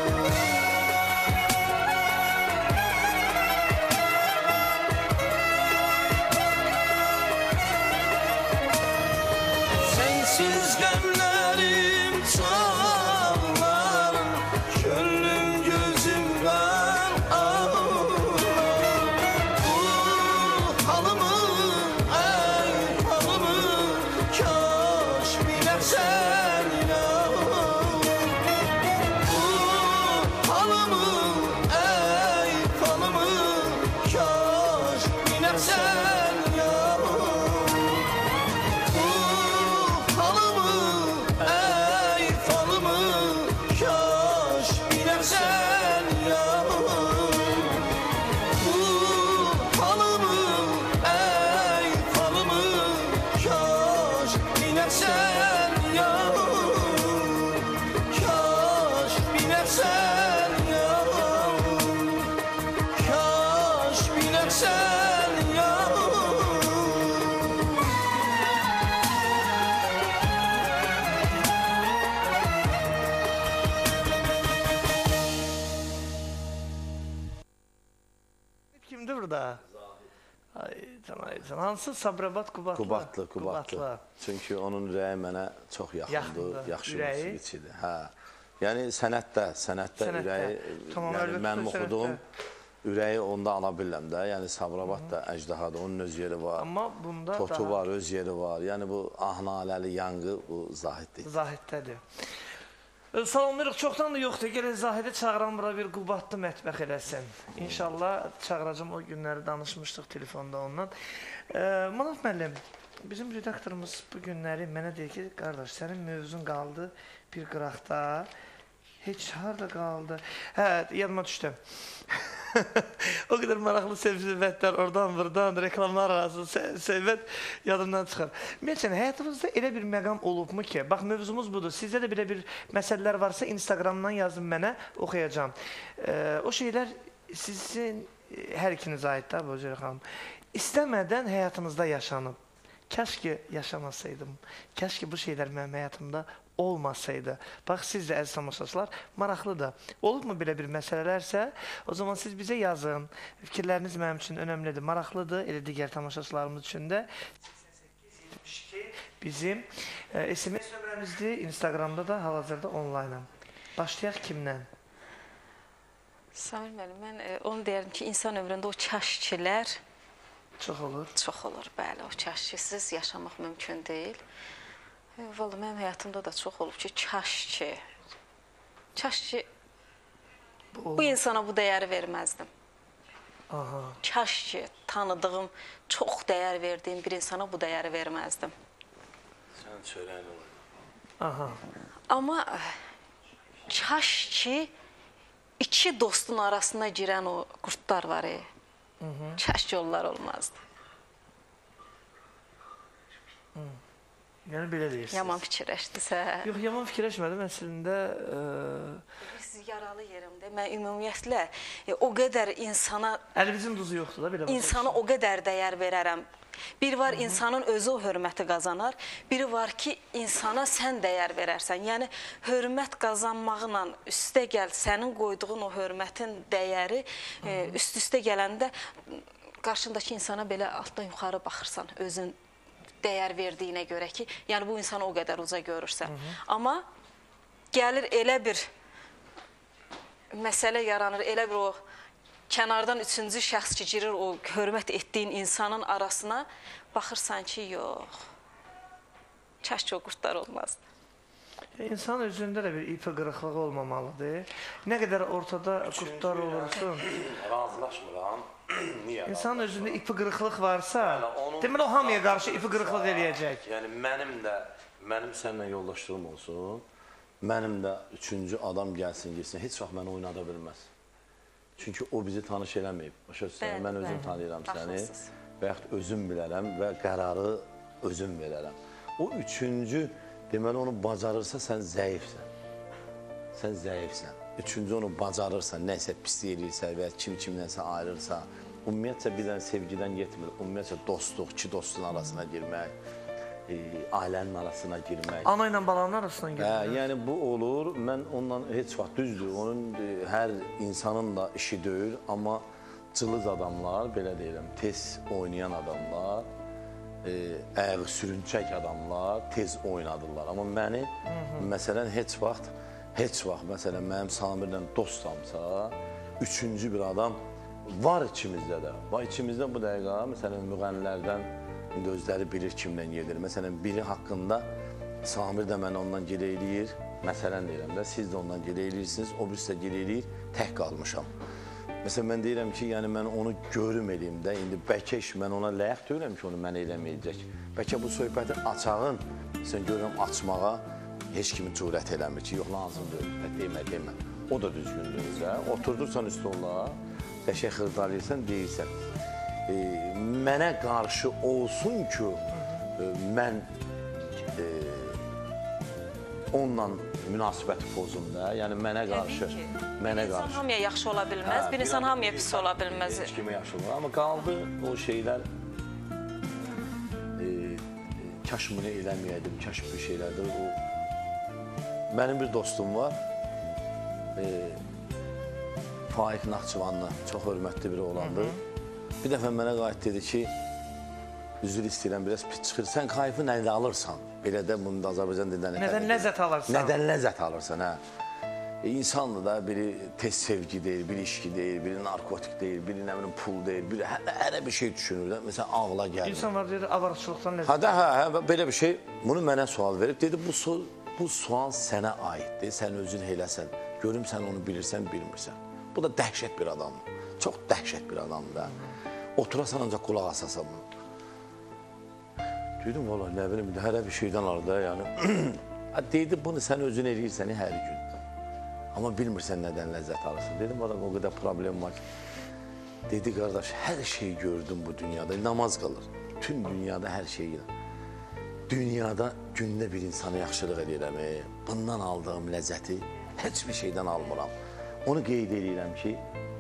Sensiz gemlerim çağlar, gönlüm gözümden ağlar. Bu halımı, ey halımı, kaş bilesen yavrum. Bu halımı, ey halımı, kaş bilesen yavrum. Bu halımı, ey falımı, kaş bilesen yavrum. Bu halımı, ey falımı, kaş bilesen yavrum. Kaş bilesen yavrum. Kaş bilesen yavrum. Kimdi burada? Aycan, Aycan. Hansı? Sabirabad, Qubadlı? Qubadlı, Qubadlı. Çünki onun ürəyi mənə çox yaxındır, Yaxındır, yaxşı ürəyi. musiqiçidir. Hə. Yəni sənətdə, sənətdə Sənətdə. ürəyi, Tamam, yəni əlbəttə, mənim sənətdə. oxuduğum ürəyi onda ala bilirəm də. Yəni Sabirabad da əjdahadır, onun öz yeri var. Amma bunda Totu daha var, öz yeri var. Yəni bu ahnaləli yanğı bu Zahiddir. Zahid'dədir. Ee, Salamlayırıq, çoxdan da yoxdur. Gələk Zahidi çağıran bura bir Qubadlı mətbəx eləsin. İnşallah çağıracam, o günləri danışmışdıq telefonda ondan. Ee, Manaf müəllim, bizim redaktorumuz bu günləri mənə deyir ki, qardaş, sənin mövzun qaldı bir qıraqda. Heç harda qaldı? Hə, yadıma düşdü. O qədər maraqlı söhbətlər oradan, buradan, reklamlar arası söhbət yadımdan çıxar. Ümumiyyətlə, həyatınızda elə bir məqam olubmu ki, bax, mövzumuz budur. Sizdə də belə bir məsələlər varsa, Instagramdan yazın mənə, oxuyacağım. E, o şeylər sizin hər ikinizə aiddir Böcək xanım. İstəmədən həyatınızda yaşanıb. Kəş ki yaşamasaydım, kəş ki bu şeylər mənim həyatımda olmasaydı. Bax, siz də əziz tamaşaçılar, maraqlıdır. Olubmu belə bir məsələlərsə, o zaman siz bizə yazın. Fikirləriniz mənim üçün önəmlidir, maraqlıdır. Elə digər tamaşaçılarımız üçün də. Bizim e, S M S nömrəmizdir. Instagramda da hal-hazırda onlaynam. Başlayaq kimdən? Samir müəllim, mən e, onu deyərdim ki, insan ömründə o kəşkilər Çox olur. çox olur, bəli. O kəşkisiz yaşamaq mümkün deyil. E, Vallahi mənim həyatımda da çox olub ki, kaş ki, kaş ki bu, bu insana bu dəyəri verməzdim. Aha. Kaş ki tanıdığım, çox dəyər verdiyim bir insana bu dəyəri verməzdim. Sən çörəyin olur. Aha. Amma kaş ki iki dostun arasına girən o qurtlar var. E. Kaş ki onlar olmazdı. Yəni belə deyirsiniz. Yaman fikirləşdisə. Yox, yaman fikirləşmədim. Əslində e, Siz yaralı yerimdə. Mən ümumiyyətlə e, o qədər insana əlimizin duzu yoxdur da belə. insana o qədər dəyər verərəm. Bir var insanın özü o hörməti qazanar, biri var ki insana sən dəyər verərsən. Yəni hörmət qazanmaqla üstə gəl, sənin qoyduğun o hörmətin dəyəri e, üst-üstə gələndə qarşındakı insana belə altdan yuxarı baxırsan, özün dəyər verdiyinə görə ki, yəni bu insanı o qədər uza görürsən. Amma gəlir elə bir məsələ yaranır, elə bir o kənardan üçüncü şəxs ki, girir o hörmət etdiyin insanın arasına, baxırsan ki, yox, kaş ki o qurtlar olmazdı. İnsan özündə də bir ipi qırıqlığı olmamalıdır. Nə qədər ortada qurtlar olursun. Razılaşmıram. Niyə? İnsanın özündə ipi qırıqlıq varsa, onun- deməli o hamıya qarşı ipi qırıqlıq eləyəcək. Yəni mənim də, mənim səninlə yoldaşlığım olsun, mənim də üçüncü adam gəlsin, gəlsin, heç vaxt məni oynada bilməz. Çünki o bizi tanış eləməyib. Başa düşürsən, mən özüm tanıyıram səni və yaxud özüm bilərəm və qərarı özüm verərəm. O üçüncü, deməli onu bacarırsa sən zəifsən. Sən zəifsən. Üçüncü onu bacarırsa, nəsə pislik eləyirsə və ya kim kimdənsə ayrılırsa, ümumiyyətcə bir dənə sevgidən yetmir. Ümumiyyətcə dostluq, iki dostun arasına girmək, e, ailənin arasına girmək. Ana ilə balanın arasına Hə, girmək. yəni bu olur. Mən ondan heç vaxt düzdür. Onun e, hər insanın da işi deyil, amma cılız adamlar, belə deyirəm, tez oynayan adamlar, e, ayağı sürünçək adamlar tez oynadırlar. Amma məni, Hı -hı. məsələn, heç vaxt, heç vaxt, məsələn, mənim Samirlə dostamsa, üçüncü bir adam var içimizdə də. Var içimizdə bu dəqiqə, məsələn, müğənnilərdən indi özləri bilir kimlə gedir. Məsələn, biri haqqında Samir də mən ondan gilə eləyir. Məsələn deyirəm də, siz də ondan gilə eləyirsiniz, o birisi də gilə eləyir, tək qalmışam. Məsələn, mən deyirəm ki, yəni mən onu görüm eləyim də, indi bəlkə iş mən ona layıq deyirəm ki, onu mən eləməyəcək. Bəlkə bu söhbətin açağın, sən görürəm açmağa heç kimi cürət eləmir ki, yox, lazım deyil, demə, demə. O da düzgündürsə, oturdursan üstü ola, qəşək xırdalayırsan, deyirsən. E, mənə qarşı olsun ki, e, mən e, onunla münasibəti pozum da, yəni mənə qarşı, mənə qarşı. İnsan hamıya yaxşı ola bilməz, bir insan hamıya pis ola bilməz. Heç kimi yaxşı ola, amma qaldı o şeylər, e, kaş bunu eləməyəydim, kaş bir şeylərdir. O, mənim bir dostum var, e, Faik Naxçıvanlı, çox hörmətli biri olandır. Bir dəfə mənə qayıt dedi ki, üzr istəyirəm, biraz pis çıxır. Sən kayfı nədə alırsan? Belə də bunu da Azərbaycan dildən Nədən ləzzət alırsan? Nədən ləzzət alırsan, hə? E, insandır da, biri tez sevgi deyil, biri işki deyil, biri narkotik deyil, biri nə bilim pul deyil, biri hər, hər bir şey düşünür da. Məsələn, ağla gəlir. İnsan var deyir, avarçılıqdan ləzzət. Hə, də, hə, hə, belə bir şey. Bunu mənə sual verib, dedi, bu, su, bu sual sənə aiddir, sən özün eləsən. Görüm sən onu bilirsən, bilmirsən. Bu da dəhşət bir adamdır. Çox dəhşət bir adamdır da. Oturasan ancaq qulaq asasan bunu. Dedim, valla nə bilim, hərə bir şeydən alır da, yəni. Deydi, bunu sən özün eləyirsən hər gün. Amma bilmirsən nədən ləzzət alırsın. Dedim, valla o qədər problem var ki. Dedi, qardaş, hər şeyi gördüm bu dünyada, namaz qalır. Bütün dünyada hər şeyi. Dünyada gündə bir insana yaxşılıq edirəm. Bundan aldığım ləzzəti heç bir şeydən almıram. Onu qeyd edirəm ki,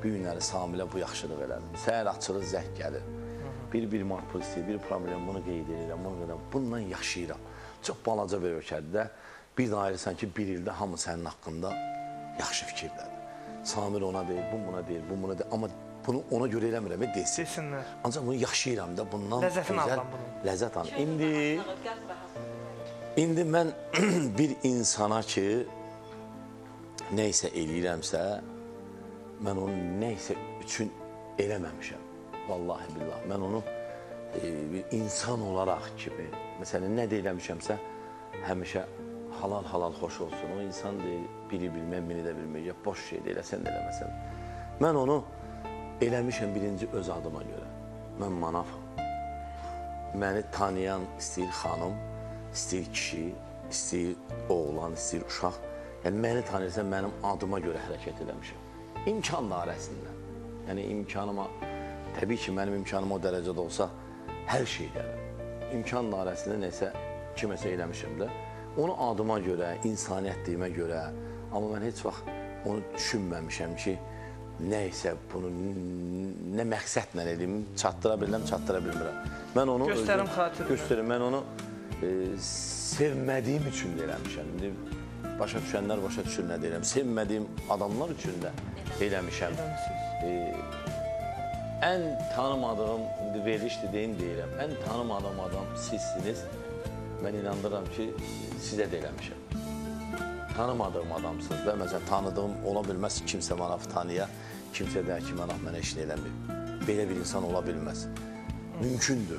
bu günləri Samilə bu yaxşılıq elədim. Səhər açılır, zəng gəlir. Bir-bir mark pul istəyir, bir problem, bunu qeyd edirəm, bunu qeyd edirəm. Bununla yaşayıram. Çox balaca bir ölkədə bir dairəsən ki, bir ildə hamı sənin haqqında yaxşı fikirdədir. Samir ona deyir, bu buna deyir, bu buna deyir. Amma bunu ona görə eləmirəm, desin. Desinlər. Ancaq bunu yaşayıram da, bundan Ləzzətini alıram bunu. Ləzzət alım. İndi, indi mən bir insana ki, neysə eləyirəmsə, mən onu neysə üçün eləməmişəm. Vallahi billah, mən onu e, bir insan olaraq kimi, məsələn, nə deyiləmişəmsə, həmişə halal-halal xoş olsun. O insan deyil, biri bilməm, biri də bilməyək, ya boş şey deyil, sən də eləməsən. Mən onu eləmişəm birinci öz adıma görə. Mən manafam. Məni tanıyan istəyir xanım, istəyir kişi, istəyir oğlan, istəyir uşaq. Yəni, məni tanıyırsa, mənim adıma görə hərəkət eləmişəm. İmkan dairəsində. Yəni, imkanıma, təbii ki, mənim imkanım o dərəcədə olsa, hər şey gəlir. İmkan dairəsində nəsə, kiməsə eləmişəm də. Onu adıma görə, insaniyyətliyimə görə, amma mən heç vaxt onu düşünməmişəm ki, nəysə bunu, nə məqsədlə edeyim, çatdıra bilirəm, çatdıra bilmirəm. Mən onu Göstərim xatir. Göstərim, mən onu e, sevmədiyim üçün də eləmişəm. İndi başa düşənlər başa düşür nə deyirəm. Sevmədiyim adamlar üçün də eləmişəm. E, ən tanımadığım, indi verilişdir deyin deyirəm, ən tanımadığım adam sizsiniz. Mən inandırıram ki, sizə də eləmişəm. Tanımadığım adamsınız və məsələn, tanıdığım ola bilməz ki, kimsə mənə tanıya, kimsə deyər ki, mənə mənə işini eləməyib. Belə bir insan ola bilməz. Mümkündür.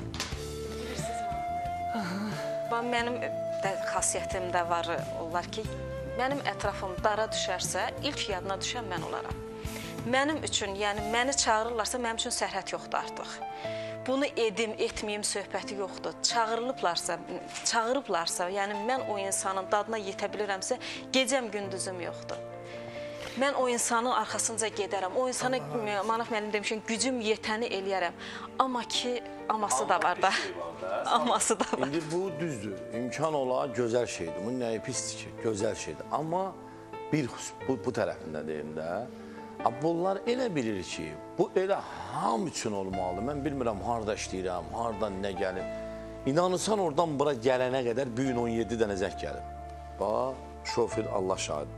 Mənim də xasiyyətim də var, olar ki, mənim ətrafım dara düşərsə, ilk yadına düşən mən olaram. Mənim üçün, yəni məni çağırırlarsa, mənim üçün sərhəd yoxdur artıq. Bunu edim, etməyim söhbəti yoxdur. Çağırılıblarsa, çağırıblarsa, yəni mən o insanın dadına yetə bilirəmsə, gecəm, gündüzüm yoxdur. Mən o insanın arxasınca gedərəm. O insana, Manaf müəllim demişim, gücüm yetəni eləyərəm. Amma ki, aması da var da. Aması da var. İndi bu düzdür. İmkan ola gözəl şeydir. Bu nəyi pisdir ki? Gözəl şeydir. Amma bir bu, bu tərəfində deyim də, bunlar elə bilir ki, bu elə ham üçün olmalı. Mən bilmirəm, harada işləyirəm, haradan nə gəlir. İnanırsan, oradan bura gələnə qədər bugün on yeddi dənə zəng gəlir. Bax, şoför Allah şahid.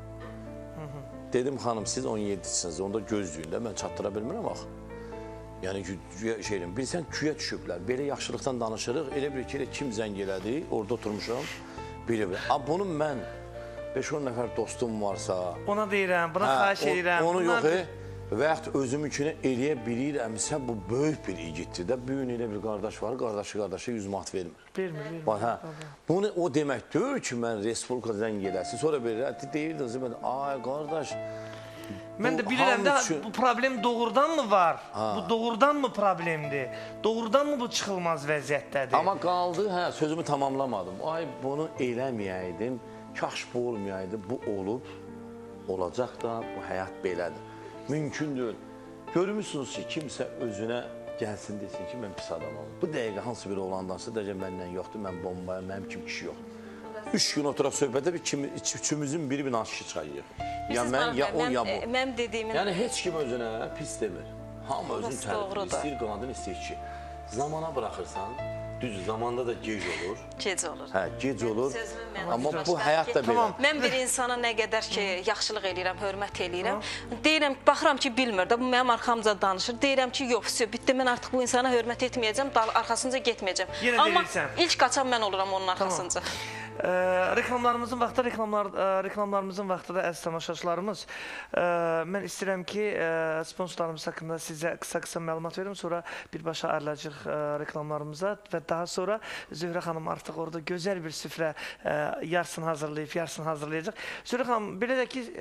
Dedim, xanım, siz on yeddisiniz, onda gözləyin də, mən çatdıra bilmirəm axı. Yəni, şeyim, bilsən, küyə düşüblər. Belə yaxşılıqdan danışırıq, elə bir ki, kim zəng elədi, orada oturmuşam, belə-belə. Bunu mən beş on nəfər dostum varsa... Ona deyirəm, buna xahiş edirəm. Onu yox, və yaxud özümünkünü eləyə bilirəmsə, bu böyük bir igiddir də. Bir gün elə bir qardaş var, qardaşı qardaşa yüz manat vermir. Vermir, vermir. Bax, hə, bunu o demək deyil ki, mən Respublika zəng eləsin, sonra belə, deyirdiniz, ay, qardaş... Mən də bilirəm də, bu problem doğrudanmı var? Bu doğrudanmı problemdir? Doğrudanmı bu çıxılmaz vəziyyətdədir? Amma qaldı, hə, sözümü tamamlamadım. Ay, bunu eləməyəydim, kaş bu olmayaydı, bu olub, olacaq da, bu həyat belədir. Mümkündür. Görmüşsünüz ki, kimsə özünə gəlsin desin ki, mən pis adamam. Bu dəqiqə hansı biri olandansa, deyəcək, məndən yoxdur, mən bombayam, mənim kim kişi yoxdur. Üç gün oturaq söhbətə bir üçümüzün biri bir naşiki çıxayıq. Ya mən, ya o, ya bu. Mənim dediyimin... Yəni, heç kim özünə pis demir. Hamı özünü tərifdir, istəyir qadın, istəyir kişi. Zamana bıraxırsan, düz zamanda da gec olur. Gec olur. Hə, gec olur. Amma bu həyat da belə. Mən bir insana nə qədər ki, yaxşılıq eləyirəm, hörmət eləyirəm. Deyirəm, baxıram ki, bilmir də, bu mənim arxamca danışır. Deyirəm ki, yox, bitti, mən artıq bu insana hörmət etməyəcəm, arxasınca getməyəcəm. Amma ilk qaçan mən oluram onun arxasınca. Reklamlarımızın vaxtı, reklamlar, reklamlarımızın vaxtı da əziz tamaşaçılarımız. Mən istəyirəm ki, sponsorlarımız haqqında sizə qısa-qısa məlumat verim, sonra birbaşa ayrılacaq reklamlarımıza və daha sonra Zöhrə xanım artıq orada gözəl bir süfrə yarısını hazırlayıb, yarısını hazırlayacaq. Zöhrə xanım, belə də ki,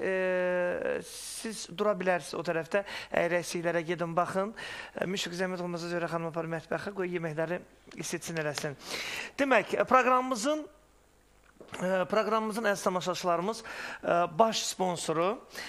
siz dura bilərsiniz o tərəfdə, əyrəksiklərə gedin, baxın. Müşfiq zəhmət olmasa Zöhrə xanım apar mətbəxə, qoy yeməkləri isitsin eləsin. Demək, proqramımızın Proqramımızın əziz tamaşaçılarımız baş sponsoru,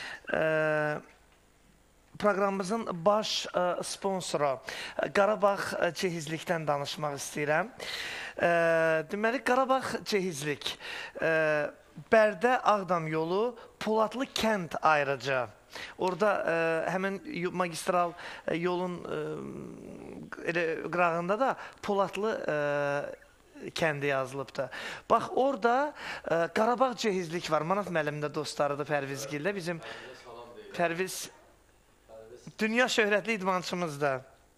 proqramımızın baş sponsoru Qarabağ Cehizlikdən danışmaq istəyirəm. Deməli, Qarabağ Cehizlik, Bərdə Ağdam yolu, Poladlı kənd ayrıcı. Orada e, həmin magistral e, yolun e, elə qırağında da Polatlı e, kəndi yazılıbdır. Bax, orada e, Qarabağ cehizlik var. Manaf müəllim də dostlarıdır Pərvizgildə. Bizim Pərviz dünya şöhrətli idmançımızdır.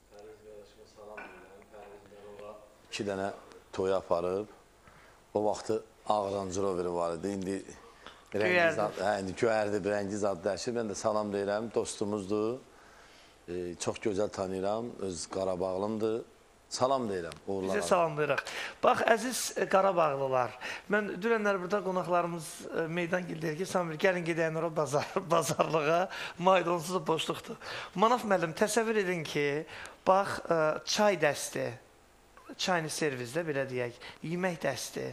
İki dənə toy aparıb. O vaxtı Ağ Range Rover var idi. İndi Göyərdi. Hə, indi göyərdi, rəngi zad dəyişir. Mən də salam deyirəm, dostumuzdur. E, çox gözəl tanıyıram, öz Qarabağlımdır. Salam deyirəm, uğurlar. Bizə salamlayırıq. Bax, əziz Qarabağlılar, mən dünənlər burada qonaqlarımız e, meydan gildiyir ki, Samir, gəlin gedəyin ora bazar, bazarlığa, maydonsuz boşluqdur. Manaf müəllim, təsəvvür edin ki, bax, e, çay dəsti, çayını servizdə, belə deyək, yemək dəsti,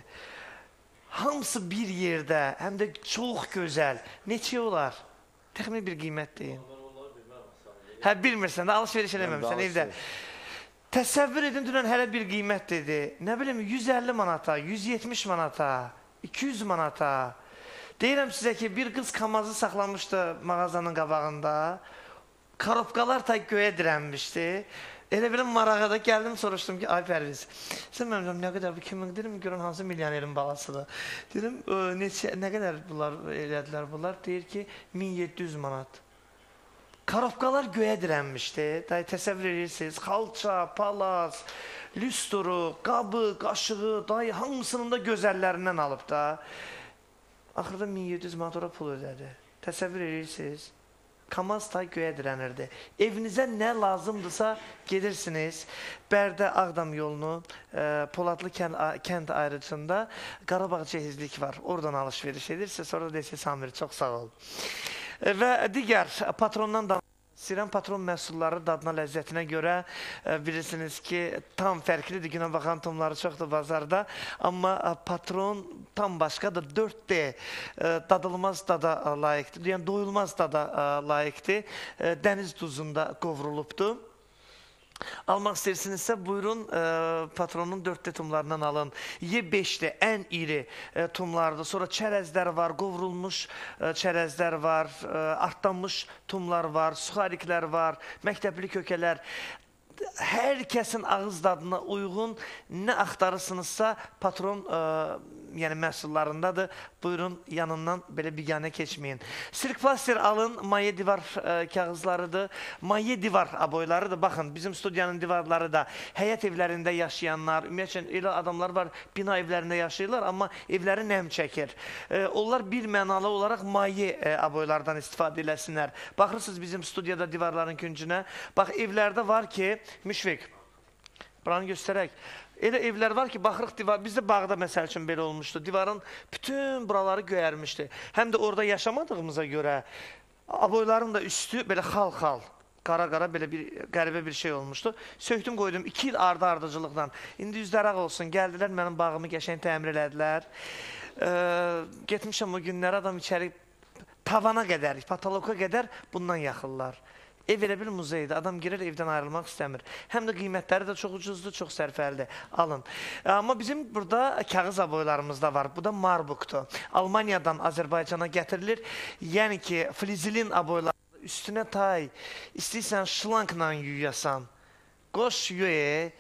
hamısı bir yerdə, həm də çox gözəl. Neçə olar? Təxmin bir qiymət deyin. Hə, bilmirsən də, alış-veriş eləməmişsən evdə. Təsəvvür edin, dünən hələ bir qiymət dedi. Nə bilim, yüz əlli manata, yüz yetmiş manata, iki yüz manata. Deyirəm sizə ki, bir qız kamazı saxlamışdı mağazanın qabağında. Karobkalar tay göyə dirənmişdi. Elə bilin marağa da gəldim, soruşdum ki, ay Pərviz, sən mənim nə qədər bu kimin, deyirəm, görün hansı milyonerin balasıdır. Deyirəm, neçə, nə qədər bunlar elədilər bunlar? Deyir ki, min yeddi yüz manat. Karobkalar göyə dirənmişdi. Dayı, təsəvvür edirsiniz, xalça, palaz, lüsturu, qabı, qaşığı, dayı, hamısının da gözəllərindən alıb da. Axırda min yeddi yüz manat ora pul ödədi. Təsəvvür edirsiniz. Kamaz tay göyə dirənirdi. Evinizə nə lazımdırsa gedirsiniz. Bərdə Ağdam yolunu, e, Polatlı kənd, kənd ayrıcında Qarabağ cehizlik var. Oradan alış-veriş edirsə, sonra da deyirsə, Samir, çox sağ ol. E, və digər patrondan da istəyirəm, patron məhsulları dadına, ləzzətinə görə e, bilirsiniz ki, tam fərqlidir. Günə baxan tumları çoxdur bazarda. Amma e, patron tam başqadır. dörd D e, dadılmaz dada e, layiqdir. Yəni, doyulmaz dada e, layiqdir. E, dəniz duzunda qovrulubdur. Almaq istəyirsinizsə, buyurun, e, patronun dörd D tumlarından alın. Y beş D ən iri e, tumlardır. Sonra çərəzlər var, qovrulmuş e, çərəzlər var, e, artlanmış tumlar var, suxariklər var, məktəbli kökələr. Hər kəsin ağız dadına uyğun nə axtarırsınızsa, patron e, yəni məhsullarındadır. Buyurun, yanından belə biganə keçməyin. Sirkplaster alın, maye divar e, kağızlarıdır. Maye divar aboylarıdır. Baxın, bizim studiyanın divarları da həyət evlərində yaşayanlar, ümumiyyətlə, elə adamlar var, bina evlərində yaşayırlar, amma evləri nəm çəkir. E, onlar bir mənalı olaraq maye e, aboylardan istifadə eləsinlər. Baxırsınız bizim studiyada divarların küncünə. Bax, evlərdə var ki, Müşfiq, buranı göstərək. Elə evlər var ki, baxırıq divar, bizdə bağda məsəl üçün belə olmuşdu. Divarın bütün buraları göyərmişdi. Həm də orada yaşamadığımıza görə aboyların da üstü belə xal-xal, qara-qara belə bir qəribə bir şey olmuşdu. Söktüm, qoydum iki il ardı-ardıcılıqdan. İndi üzləraq olsun, gəldilər, mənim bağımı qəşəng təmir elədilər. E, getmişəm o günləri, adam içəri tavana qədər, patoloqa qədər bundan yaxırlar. Ev elə bir muzeydir. Adam girir, evdən ayrılmaq istəmir. Həm də qiymətləri də çox ucuzdur, çox sərfəlidir. Alın. Amma bizim burada kağız aboylarımız da var. Bu da Marbukdur. Almaniyadan Azərbaycana gətirilir. Yəni ki, flizilin aboyları üstünə tay, istəyirsən şlankla yuyasan. Qoş yuye.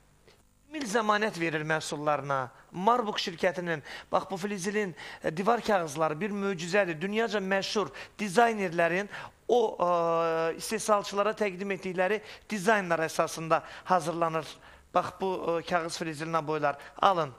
Mil zəmanət verir məhsullarına. Marbuk şirkətinin, bax bu flizilin divar kağızları bir möcüzədir. Dünyaca məşhur dizaynerlərin o e, istehsalçılara təqdim etdikləri dizaynlar əsasında hazırlanır. Bax bu e, kağız flizilin aboylar. Alın.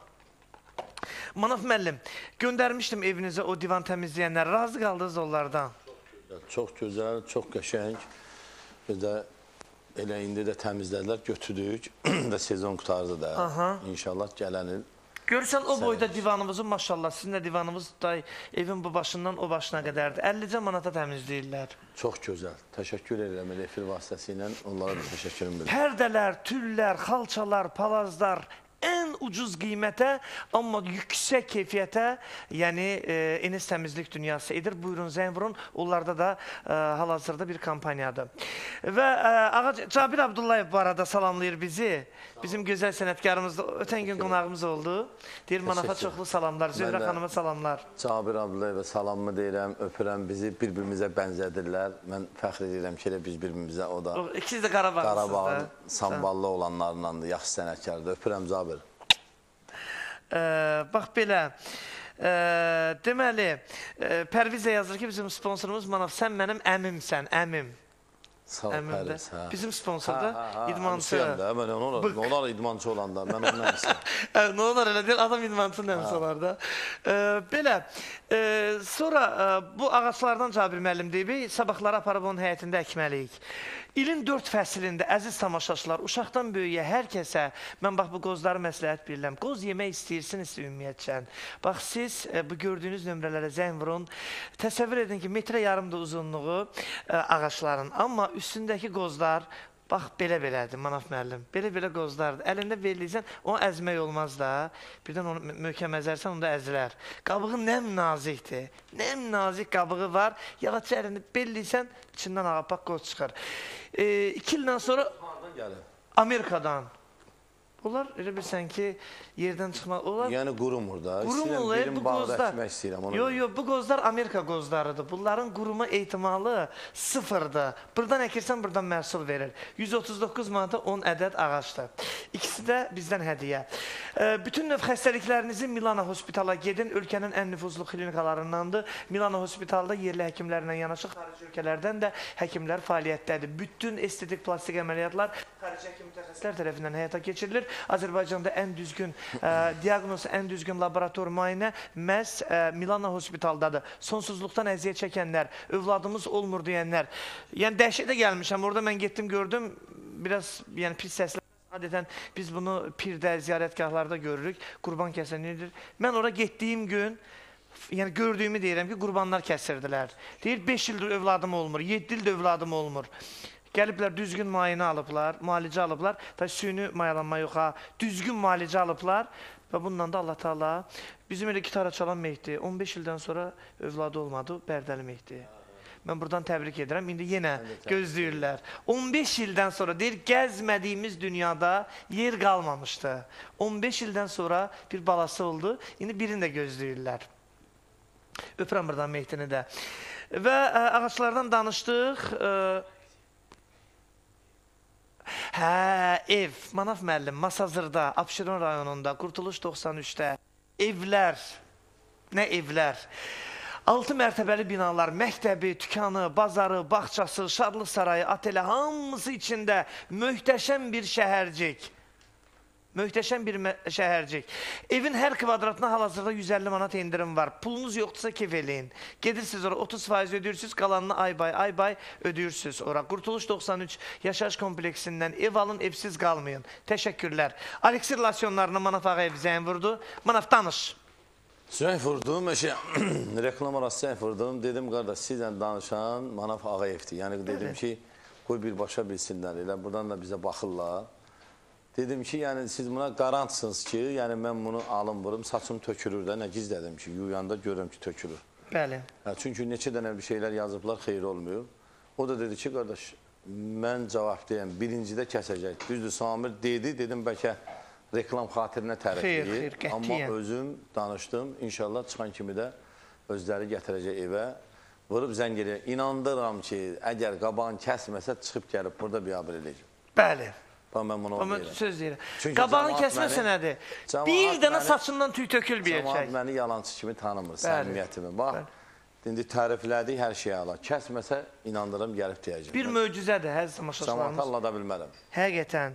Manaf müəllim, göndərmişdim evinizə o divan təmizləyənlər. Razı qaldınız onlardan. Çox gözəl, çox qəşəng. Bir də elə indi də təmizlədilər, götürdük və sezon qutardı da. Aha. İnşallah gələn il. Görürsən, o boyda divanımızın, maşallah, sizin də divanımız da evin bu başından o başına qədərdir. əllicə manata təmizləyirlər. Çox gözəl. Təşəkkür edirəm efir vasitəsilə. Onlara da təşəkkürüm bildirirəm. Pərdələr, tüllər, xalçalar, palazlar, ən ucuz qiymətə, amma yüksək keyfiyyətə, yəni e, Enes Təmizlik Dünyası edir. Buyurun, zəng vurun. Onlarda da e, hal-hazırda bir kampaniyadır. Və e, Ağa Cabir Abdullayev bu arada salamlayır bizi. Bizim gözəl sənətkarımız da ötən gün qonağımız oldu. Deyir, Manafa çoxlu salamlar, Zöhrə xanıma salamlar. Cabir Abdullayevə salamımı deyirəm, öpürəm bizi, bir-birimizə bənzədirlər. Mən fəxr edirəm ki, elə biz bir-birimizə, o da İkiniz də Qarabağlısınız da. Qarabağın samballı olanlarındandır, yaxşı sənətkardır. Öpürəm Cabir. Ee, bax belə, e, deməli, e, Pərvizə yazır ki, bizim sponsorumuz Manaf, sən mənim əmimsən, əmim. Sağ ol, Pərviz. Bizim sponsorda idmançı. Mən onlar idmançı olanda, mən onun əmisi. Nə olar elə deyil, adam idmançının əmisi olar da. E, belə, e, sonra e, bu ağaçlardan Cabir müəllim deyib, sabahları aparıb onun həyətində əkməliyik. İlin dörd fəslində, əziz tamaşaçılar, uşaqdan böyüyə hər kəsə, mən bax bu qozları məsləhət bilirəm, qoz yemək istəyirsiniz ümumiyyətcən. Bax siz e, bu gördüyünüz nömrələrə zəng vurun, təsəvvür edin ki, metrə yarımda uzunluğu e, ağaçların, amma üstündəki qozlar, bax belə-belədir, Manaf müəllim, belə-belə qozlardır. Əlində belliysən, onu əzmək olmaz da, birdən onu möhkəm əzərsən, onu da əzilər. Qabığı nəm nazikdir, nəm nazik qabığı var, yalaçı əlində belliysən, içindən ağapak qoz çıxar. E, iki ildən sonra Amerikadan. Bunlar elə bilsən ki, yerdən çıxmaq olar. Yəni qurumur da. Qurumur, bu qozlar. Yox, yox, bu qozlar Amerika qozlarıdır. Bunların quruma ehtimalı sıfırdır. Buradan əkirsən, buradan məhsul verir. yüz otuz doqquz manata on ədəd ağaçdır. İkisi də bizdən hədiyyə. Bütün növ xəstəliklərinizi Milana Hospitala gedin. Ölkənin ən nüfuzlu klinikalarındandır. Milana Hospitalda yerli həkimlərlə yanaşı xarici ölkələrdən də həkimlər fəaliyyətdədir. Bütün estetik plastik əməliyyatlar xarici həkim mütəxəssislər tərəfindən həyata keçirilir. Azərbaycanda ən düzgün ə, diaqnoz, ən düzgün laborator müayinə məhz ə, Milana Hospitaldadır. Sonsuzluqdan əziyyət çəkənlər, övladımız olmur deyənlər. Yəni dəhşətə gəlmişəm. Orada mən getdim, gördüm. Biraz yəni pis səslər. Adətən biz bunu pirdə, ziyarətgahlarda görürük. Qurban kəsənidir. Mən oraya getdiyim gün, yəni gördüyümü deyirəm ki, qurbanlar kəsirdilər. Deyir, beş ildir övladım olmur, yeddi ildir övladım olmur. Gəliblər, düzgün müayinə alıblar, müalicə alıblar, da süni mayalanma yoxa, düzgün müalicə alıblar və bundan da Allah Taala bizim elə gitara çalan Mehdi, on beş ildən sonra övladı olmadı, Bərdəli Mehdi. Mən buradan təbrik edirəm, indi yenə gözləyirlər. on beş ildən sonra, deyir, gəzmədiyimiz dünyada yer qalmamışdı. on beş ildən sonra bir balası oldu, indi birini də gözləyirlər. Öpürəm buradan Mehdini də. Və ə, ağaçlardan danışdıq. Ə, Hə, ev, Manaf müəllim, Masazırda, Abşeron rayonunda, Qurtuluş doxsan üçdə, evlər, nə evlər, altı mərtəbəli binalar, məktəbi, tükanı, bazarı, bağçası, Şadlıq sarayı, ateli, hamısı içində möhtəşəm bir şəhərcik. Möhtəşəm bir şəhərcik. Evin hər kvadratına hal-hazırda yüz əlli manat indirim var. Pulunuz yoxdursa kef eləyin. Gedirsiniz oraya otuz faiz ödəyirsiniz, qalanını ay bay, ay bay ödəyirsiniz oraya. Qurtuluş doxsan üç yaşayış kompleksindən ev alın, evsiz qalmayın. Təşəkkürlər. Aleksir lasyonlarına Manaf Ağayev zəng vurdu. Manaf, danış. Zəng vurdum, reklam arası zəng vurdum. Dedim, qardaş, sizlə danışan Manaf Ağayevdir. Yəni dedim ki, qoy birbaşa bilsinlər. Elə buradan da bizə baxırlar. Dedim ki, yəni siz buna qarantsınız ki, yəni mən bunu alım vurum, saçım tökülür də, nə gizlədim ki, yuyanda görürüm ki, tökülür. Bəli. Hə, çünki neçə dənə bir şeylər yazıblar, xeyir olmuyor. O da dedi ki, qardaş, mən cavab deyəm, birincidə kəsəcək. Düzdür, Samir dedi, dedim, bəlkə reklam xatirinə tərif xeyr, edir. xeyr, Amma özüm danışdım, inşallah çıxan kimi də özləri gətirəcək evə. Vurub zəng edir. İnandıram ki, əgər qabağın kəsməsə, çıxıb gəlib burada biabır edəcək. Bəli. Mən bunu deyirəm. Söz deyirəm. Çünki qabağını kəsməsə nədir? Bir dənə saçından tüy tökülməyəcək. Cəmaat məni yalancı kimi tanımır, səmimiyyətimi. Bax, indi təriflədik, hər şeyə ala. Kəsməsə, inandırım, gəlib deyəcək. Bir möcüzədir, həz tamaşaçılarımız. Cəmaat allada bilmərəm. Həqiqətən.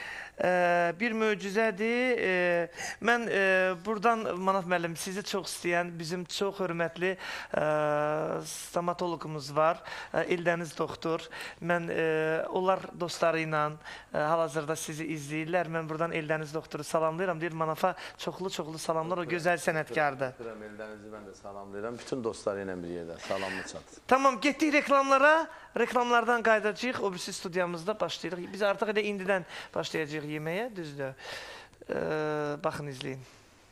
Ee, bir möcüzədir. Ee, mən e, buradan Manaf müəllim sizi çox istəyən bizim çox hörmətli e, stomatoloqumuz var. E, Eldəniz doktor. Mən e, onlar dostları ilə e, hal-hazırda sizi izləyirlər. Mən buradan Eldəniz doktoru salamlayıram. Deyir Manafa çoxlu-çoxlu salamlar. O gözəl sənətkardır. Eldənizi mən də salamlayıram. Bütün dostları ilə bir yerdə salamlı çatır. Tamam, getdik reklamlara. Reklamlardan qaydacağıq. O birisi studiyamızda başlayırıq. Biz artıq elə indidən başlayacağıq yeməyə, düzdür. E, baxın, izləyin.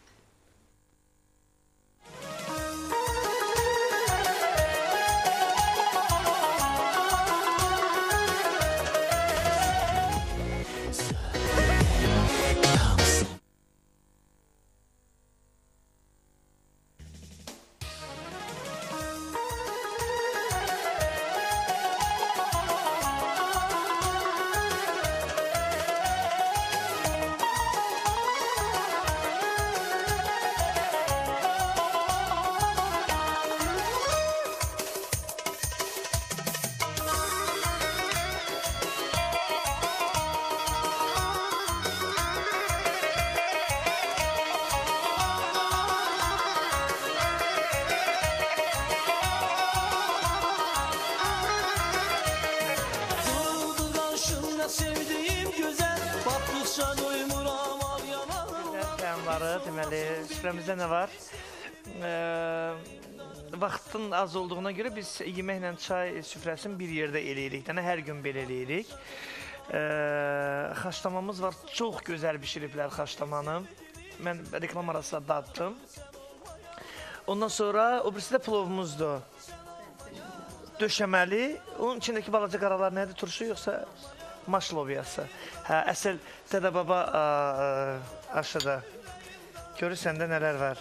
Deməli, süfrəmizdə nə var? E, vaxtın az olduğuna görə biz yeməklə çay süfrəsini bir yerdə eləyirik. Yəni, hər gün belə eləyirik. E, xaçlamamız var. Çox gözəl bişiriblər xaçlamanı. Mən reklam arasında daddım. Ondan sonra o birisi də plovumuzdur. Döşəməli. Onun içindəki balaca qaralar nədir? Turşu yoxsa maş lobyası? Hə, əsl Dədə Baba ə, ə, aşıda. Görürsən də nələr var.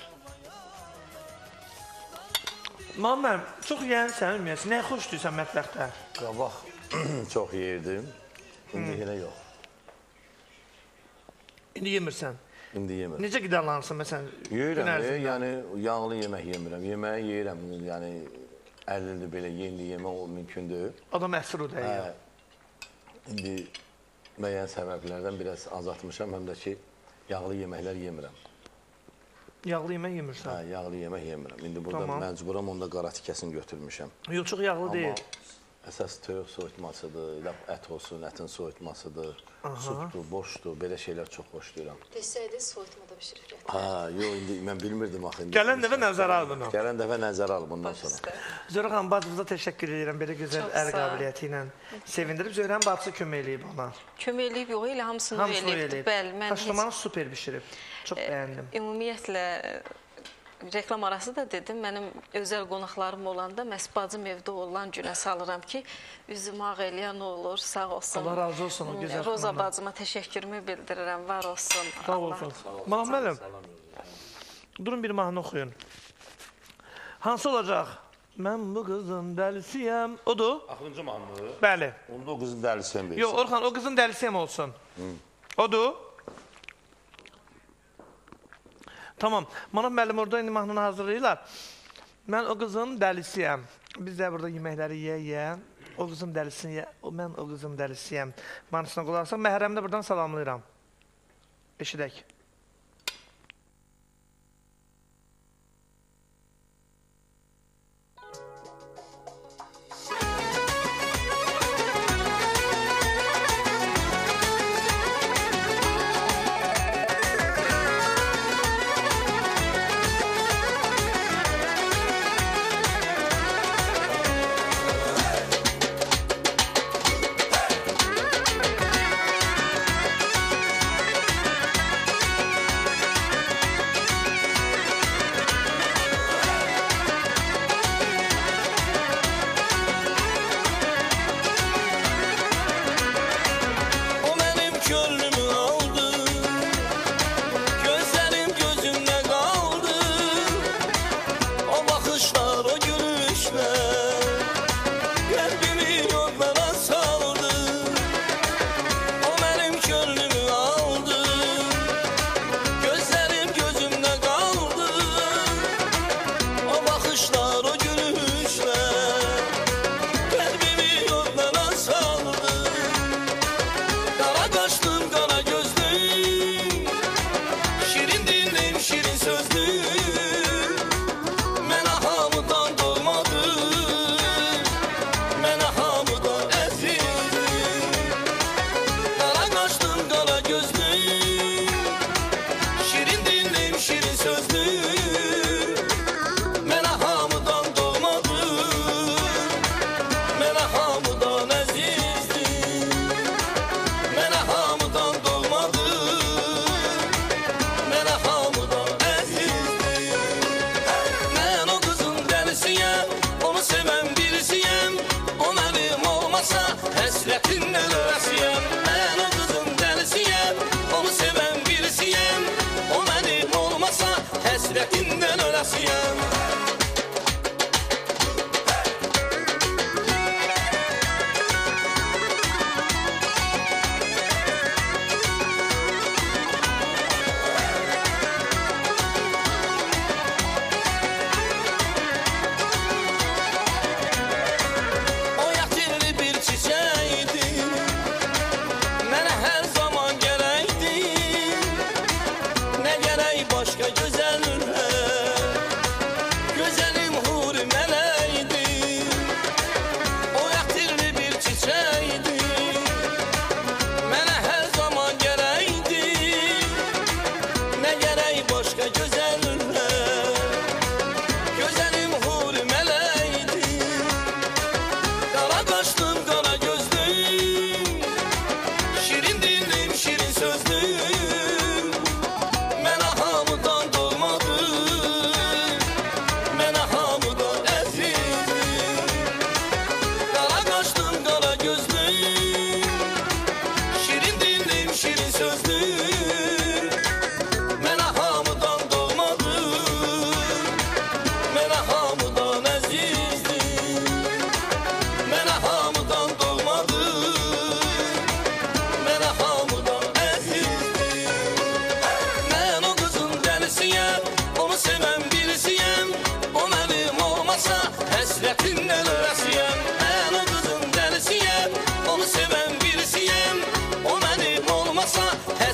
Mənim, çox yiyənsən, ümumiyyəsin. Nəyə xoş deyirsən mətbəxdə? Qabaq çox yeyirdim. İndi yenə yox. İndi yemirsən? İndi yemirəm. Necə qidalanırsan, məsələn? Yeyirəm, yəni yağlı yemək yemirəm. Yeməyi yeyirəm, yəni əlli ildir belə yeni yemək o mümkün deyil. Adam əsr o dəyir. İndi müəyyən səbəblərdən biraz azaltmışam, həm də ki, yağlı yeməklər yemirəm. Yağlı yemək yemirsən? Hə, yağlı yemək yemirəm. İndi burada tamam. Məcburam, onda qara tikəsini götürmüşəm. Yox, çox yağlı amma deyil. Əsas toyuq soyutmasıdır, ət olsun, ətin soyutmasıdır, supdur, boşdur, belə şeylər çox xoşlayıram. Desəydiniz, soyutmada bişirib gətirin. Hə, yox, indi mən bilmirdim axı. Gələn dəfə nəzərə al bunu. Gələn dəfə nəzərə al bundan sonra. Zöhrə xanım, bacımıza təşəkkür edirəm, belə gözəl əl qabiliyyəti ilə sevindirib. Zöhrənin bacısı kömək eləyib ona. Kömək eləyib, yox, elə hamısını eləyib. Bəli, mən xaçlamanı super bişirib. Çox bəyəndim. Ümumiyyətlə, reklam arası da dedim, mənim özəl qonaqlarım olanda məhz bacım evdə olan günə salıram ki, üzüm ağ eləyən olur, sağ olsun. Allah razı olsun o gözəl xanımdan. Roza bacıma təşəkkürümü bildirirəm, var olsun. Sağ olsun. Müəllim, durun bir mahnı oxuyun. Hansı olacaq? Mən bu qızın dəlisiyəm. Odur? Axırıncı mahnı? Bəli. Onda o qızın dəlisiyəm versin. Yox, Orxan, o qızın dəlisiyəm olsun. Odur? Tamam. Manaf müəllim orada indi mahnını hazırlayırlar. Mən o qızın dəlisiyəm. Biz də burada yeməkləri yeyə-yeyə. O qızın dəlisiyəm. Mən o qızın dəlisiyəm. Mahnısına qulaq asaq. Məhrəmi də buradan salamlayıram. Eşidək.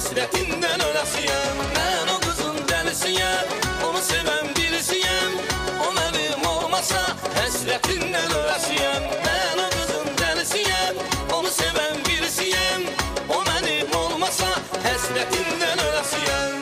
Həsrətindən öləsiyəm, mən o qızın dəlisiyəm, onu sevən birisiyəm, o mənim olmasa. Həsrətindən öləsiyəm, mən o qızın dəlisiyəm, onu sevən birisiyəm, o mənim olmasa. Həsrətindən öləsiyəm.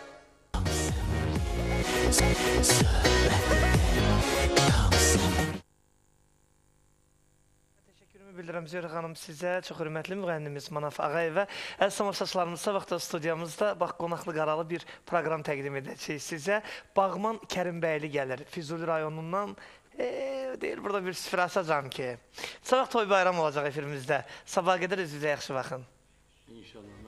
Təşəkkürümü bildirəm Zöhrə xanım sizə, çox hörmətli müğənnimiz Manaf Ağayevə. Əziz tamaşaçılarımız, vaxtda studiyamızda bax qonaqlı qaralı bir proqram təqdim edəcəyik sizə. Bağman Kərimbəyli gəlir, Füzuli rayonundan. E, deyir, burada bir süfrə açacam ki. Sabah toy bayram olacaq efirimizdə. Sabah qədər üzvüzə yaxşı baxın. İnşallah.